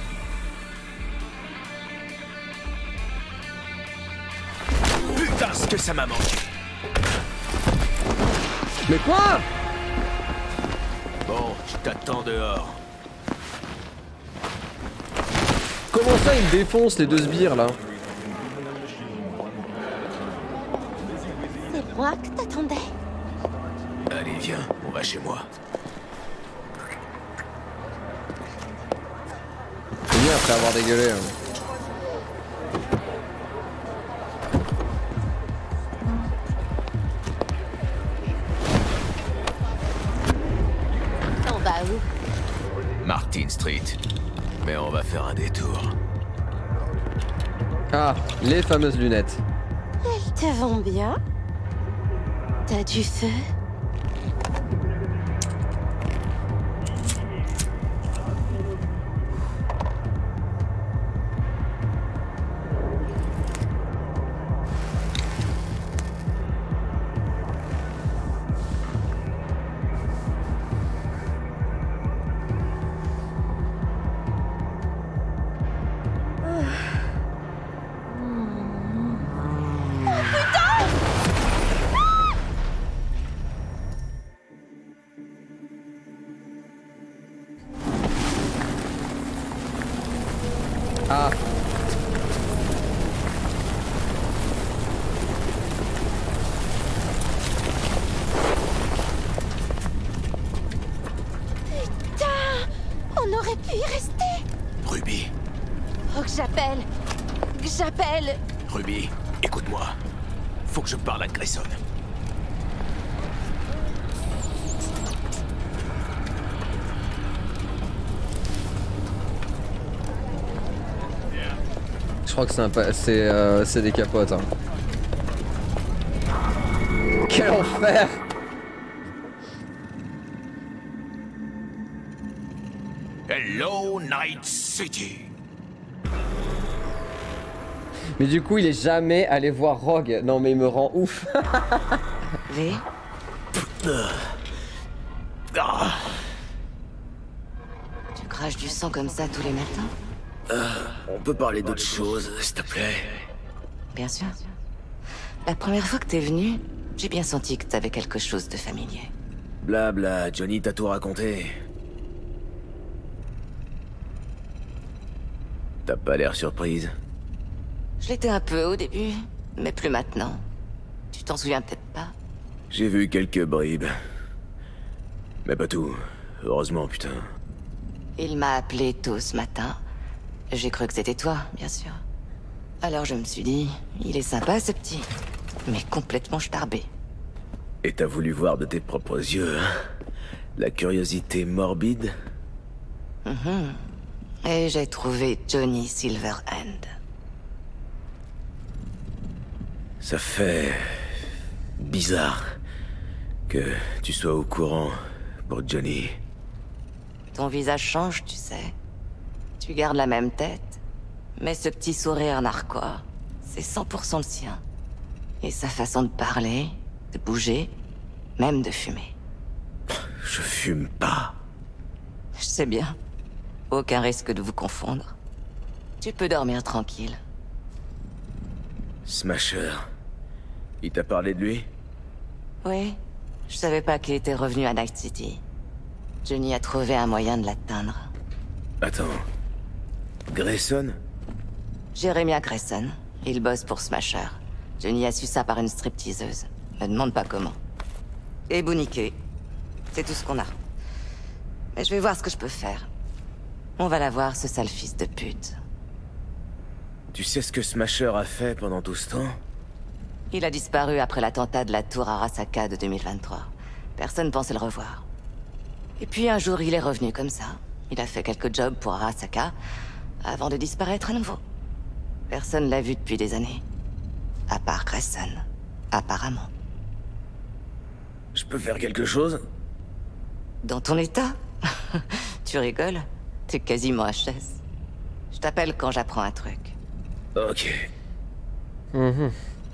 Speaker 3: Putain, ce que ça m'a manqué.
Speaker 1: Mais quoi?
Speaker 3: Bon, je t'attends dehors.
Speaker 1: Comment ça, ils défoncent les deux sbires là?
Speaker 12: C'est moi que t'attendais.
Speaker 3: Allez, viens, on va chez moi.
Speaker 1: C'est bien après avoir dégueulé. Hein.
Speaker 12: On va où?
Speaker 3: Martin Street. Mais on va faire un détour.
Speaker 1: Ah, les fameuses lunettes.
Speaker 12: Elles te vont bien? T'as du feu?
Speaker 1: Ah.
Speaker 12: Putain! On aurait pu y rester!
Speaker 3: Ruby.
Speaker 12: Faut que j'appelle! Que j'appelle!
Speaker 3: Ruby, écoute-moi. Faut que je parle à Grayson.
Speaker 1: Je crois que c'est un pa... c'est euh, c'est des capotes. Hein. Quel enfer!
Speaker 3: Hello, Night City.
Speaker 1: Mais du coup, il est jamais allé voir Rogue. Non, mais il me rend ouf.
Speaker 8: V.
Speaker 3: Ah.
Speaker 8: Tu craches du sang comme ça tous les matins?
Speaker 3: Euh, on peut parler d'autre chose, s'il te plaît?
Speaker 8: Bien sûr. La première fois que t'es venu, j'ai bien senti que t'avais quelque chose de familier.
Speaker 3: Blabla, Johnny t'a tout raconté. T'as pas l'air surprise.
Speaker 8: Je l'étais un peu au début, mais plus maintenant. Tu t'en souviens peut-être pas?
Speaker 3: J'ai vu quelques bribes. Mais pas tout. Heureusement, putain.
Speaker 8: Il m'a appelé tôt ce matin. J'ai cru que c'était toi, bien sûr. Alors je me suis dit, il est sympa ce petit, mais complètement starbé.
Speaker 3: Et t'as voulu voir de tes propres yeux, hein? La curiosité morbide?
Speaker 8: Mm-hmm. Et j'ai trouvé Johnny Silverhand.
Speaker 3: Ça fait... bizarre que tu sois au courant pour Johnny.
Speaker 8: Ton visage change, tu sais. Tu gardes la même tête, mais ce petit sourire narquois, c'est cent pour cent le sien. Et sa façon de parler, de bouger, même de fumer.
Speaker 3: Je fume pas.
Speaker 8: Je sais bien. Aucun risque de vous confondre. Tu peux dormir tranquille.
Speaker 3: Smasher. Il t'a parlé de lui?
Speaker 8: Oui. Je savais pas qu'il était revenu à Night City. Johnny a trouvé un moyen de l'atteindre.
Speaker 3: Attends. Grayson?
Speaker 8: Jeremiah Grayson. Il bosse pour Smasher. Johnny a su ça par une stripteaseuse. Me demande pas comment. Et Bouniqué. C'est tout ce qu'on a. Mais je vais voir ce que je peux faire. On va la voir, ce sale fils de pute.
Speaker 3: Tu sais ce que Smasher a fait pendant tout ce temps?
Speaker 8: Il a disparu après l'attentat de la tour Arasaka de deux mille vingt-trois. Personne pensait le revoir. Et puis un jour, il est revenu comme ça. Il a fait quelques jobs pour Arasaka, avant de disparaître à nouveau. Personne l'a vu depuis des années. À part Grayson, apparemment.
Speaker 3: Je peux faire quelque chose?
Speaker 8: Dans ton état? Tu rigoles? T'es quasiment H S. Je t'appelle quand j'apprends un truc.
Speaker 3: Ok.
Speaker 1: Mmh.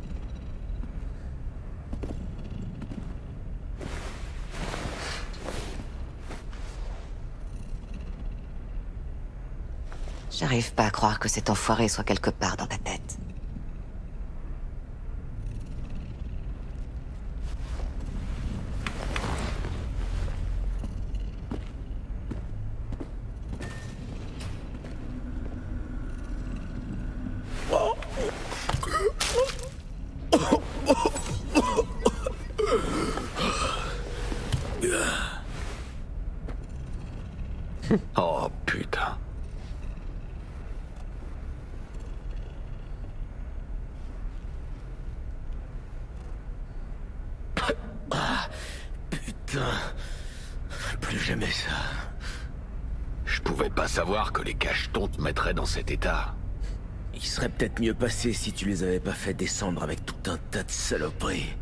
Speaker 8: J'arrive pas à croire que cet enfoiré soit quelque part dans ta tête.
Speaker 5: Oh putain.
Speaker 3: Ah, putain. Plus jamais ça.
Speaker 5: Je pouvais pas savoir que les cachetons te mettraient dans cet état.
Speaker 3: Il serait peut-être mieux passé si tu les avais pas fait descendre avec tout un tas de saloperies.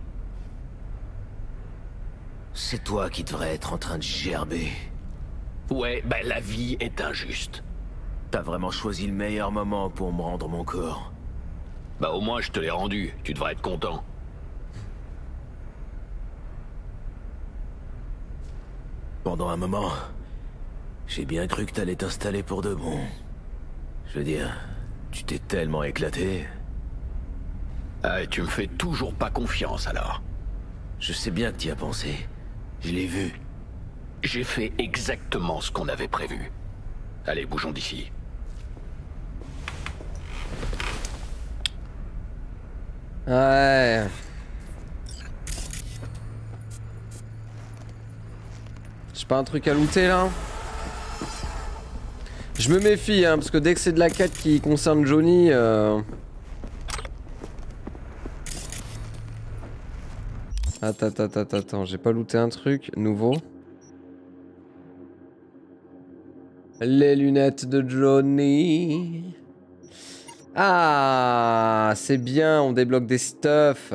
Speaker 3: C'est toi qui devrais être en train de gerber.
Speaker 5: Ouais, ben la vie est injuste.
Speaker 3: T'as vraiment choisi le meilleur moment pour me rendre mon corps.
Speaker 5: Bah au moins je te l'ai rendu, tu devrais être content.
Speaker 3: Pendant un moment, j'ai bien cru que t'allais t'installer pour de bon. Je veux dire, tu t'es tellement éclaté.
Speaker 5: Ah, et tu me fais toujours pas confiance alors.
Speaker 3: Je sais bien que t'y as pensé. Je l'ai vu.
Speaker 5: J'ai fait exactement ce qu'on avait prévu. Allez, bougeons d'ici.
Speaker 1: Ouais. J'ai pas un truc à looter là? Je me méfie hein, parce que dès que c'est de la quête qui concerne Johnny... Euh... Attends, attends, attends, attends, j'ai pas looté un truc nouveau. Les lunettes de Johnny. Ah, c'est bien, on débloque des stuff.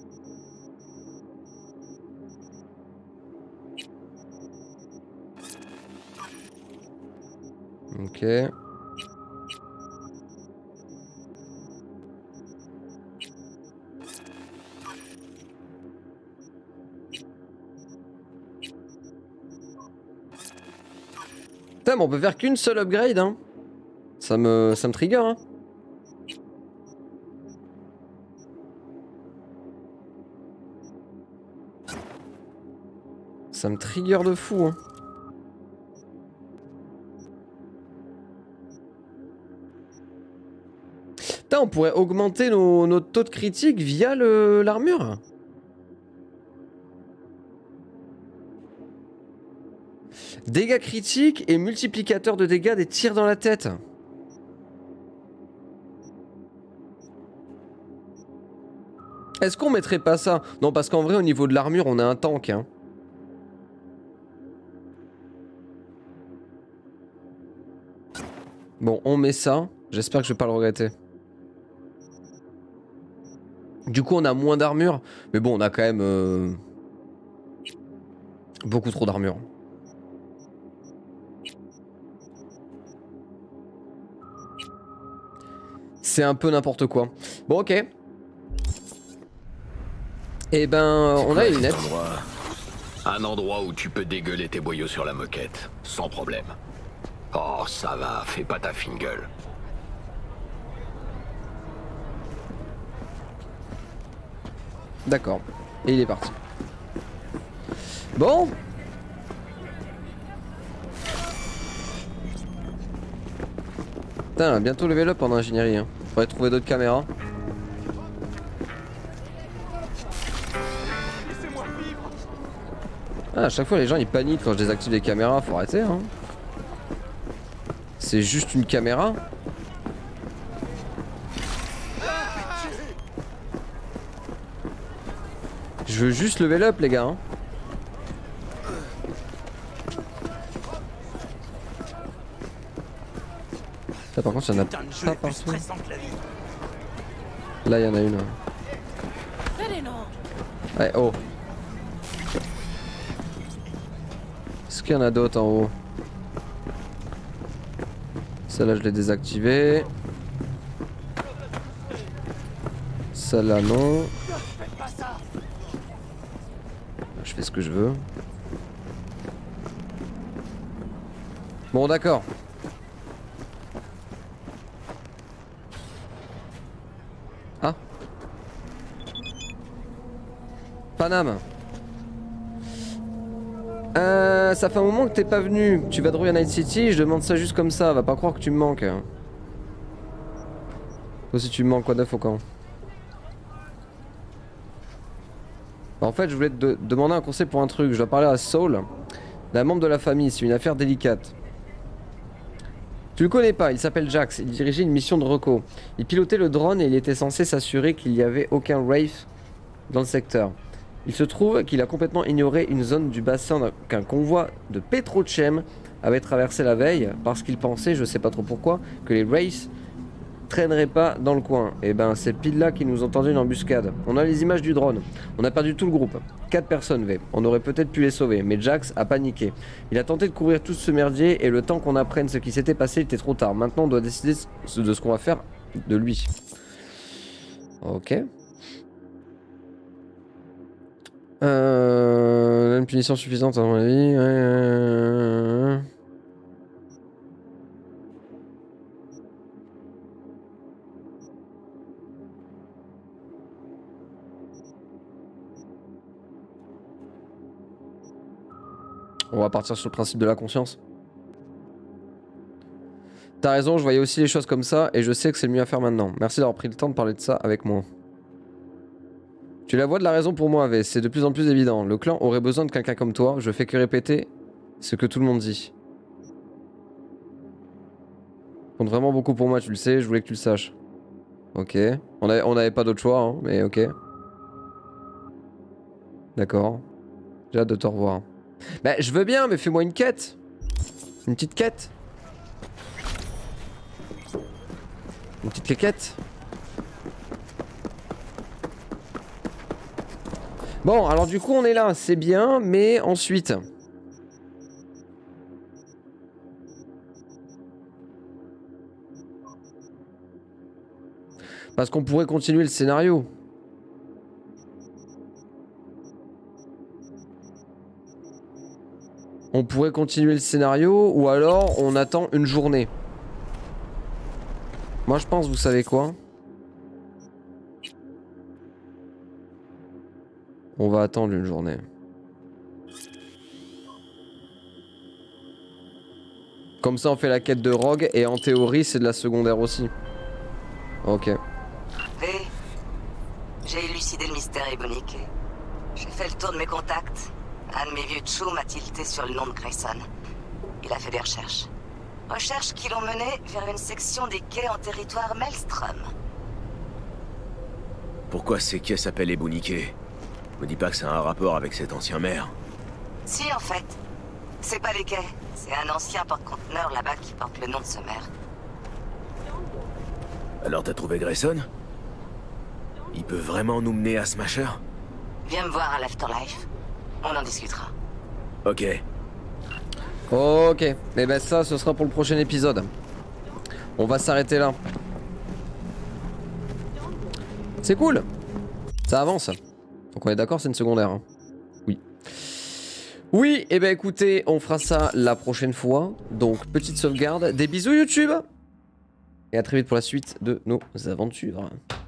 Speaker 1: Ok. Putain, mais on peut faire qu'une seule upgrade, hein. Ça me, ça me trigger, hein. Ça me trigger de fou, hein. Putain, on pourrait augmenter nos, notre taux de critique via l'armure. Dégâts critiques et multiplicateur de dégâts des tirs dans la tête. Est-ce qu'on mettrait pas ça? Non, parce qu'en vrai, au niveau de l'armure, on a un tank. Hein. Bon, on met ça. J'espère que je vais pas le regretter. Du coup, on a moins d'armure. Mais bon, on a quand même... Euh... beaucoup trop d'armure. C'est un peu n'importe quoi. Bon, ok. Et ben, on a les lunettes.
Speaker 5: Un endroit où tu peux dégueuler tes boyaux sur la moquette, sans problème. Oh, ça va, fais pas ta fine gueule.
Speaker 1: D'accord. Et il est parti. Bon. Putain, bientôt level up en ingénierie. Hein. Faudrait trouver d'autres caméras. Ah, à chaque fois les gens ils paniquent quand je désactive les caméras, faut arrêter hein. C'est juste une caméra. Je veux juste level up les gars hein. Ça par contre il y en a pas partout. Là il y en a une. Ouais, oh. Est-ce qu'il y en a d'autres en haut? Celle-là je l'ai désactivée. Celle-là non. Je fais ce que je veux. Bon d'accord. Ah. Paname. Euh, ça fait un moment que t'es pas venu. Tu vas de à Night City, je demande ça juste comme ça. Va pas croire que tu me manques. Toi aussi tu me manques, quoi neuf au camp. Bah, en fait je voulais te de demander un conseil pour un truc. Je dois parler à Saul, d'un membre de la famille, c'est une affaire délicate. Tu le connais pas, il s'appelle Jax, il dirigeait une mission de reco. Il pilotait le drone et il était censé s'assurer qu'il n'y avait aucun Wraith dans le secteur. Il se trouve qu'il a complètement ignoré une zone du bassin qu'un convoi de Petrochem avait traversé la veille parce qu'il pensait, je sais pas trop pourquoi, que les Wraiths traîneraient pas dans le coin. Et ben c'est pile là qu'ils nous ont tendu une embuscade. On a les images du drone. On a perdu tout le groupe. quatre personnes V. On aurait peut-être pu les sauver, mais Jax a paniqué. Il a tenté de couvrir tout ce merdier et le temps qu'on apprenne ce qui s'était passé, il était trop tard. Maintenant on doit décider de ce qu'on va faire de lui. Ok. Euh, une punition suffisante à mon avis. Euh... On va partir sur le principe de la conscience. T'as raison, je voyais aussi les choses comme ça et je sais que c'est le mieux à faire maintenant. Merci d'avoir pris le temps de parler de ça avec moi. Tu la vois de la raison pour moi, V. C'est de plus en plus évident. Le clan aurait besoin de quelqu'un comme toi. Je fais que répéter ce que tout le monde dit. Compte vraiment beaucoup pour moi, tu le sais. Je voulais que tu le saches. Ok. On avait, on avait pas d'autre choix, hein, mais ok. D'accord. J'ai hâte de te revoir. Bah, je veux bien, mais fais-moi une quête. Une petite quête. Une petite quête. Bon, alors du coup, on est là. C'est bien, mais ensuite... Parce qu'on pourrait continuer le scénario. On pourrait continuer le scénario ou alors on attend une journée. Moi je pense, vous savez quoi? On va attendre une journée. Comme ça on fait la quête de Rogue et en théorie c'est de la secondaire aussi. Ok.
Speaker 8: V, j'ai élucidé le mystère Ebonique. J'ai fait le tour de mes contacts. Un de mes vieux tchou m'a tilté sur le nom de Grayson. Il a fait des recherches. Recherches qui l'ont mené vers une section des quais en territoire Maelstrom.
Speaker 3: Pourquoi ces quais s'appellent Ebonique? Me dis pas que c'est un rapport avec cet ancien maire.
Speaker 8: Si, en fait. C'est pas les quais. C'est un ancien porte-conteneur là-bas qui porte le nom de ce maire.
Speaker 3: Alors t'as trouvé Grayson? Il peut vraiment nous mener à Smasher?
Speaker 8: Viens me voir à l'Afterlife. On en discutera.
Speaker 3: Ok.
Speaker 1: Ok. Et ben ça, ce sera pour le prochain épisode. On va s'arrêter là. C'est cool. Ça avance. Donc on est d'accord, c'est une secondaire. Hein. Oui. Oui, et ben écoutez, on fera ça la prochaine fois. Donc petite sauvegarde. Des bisous YouTube. Et à très vite pour la suite de nos aventures.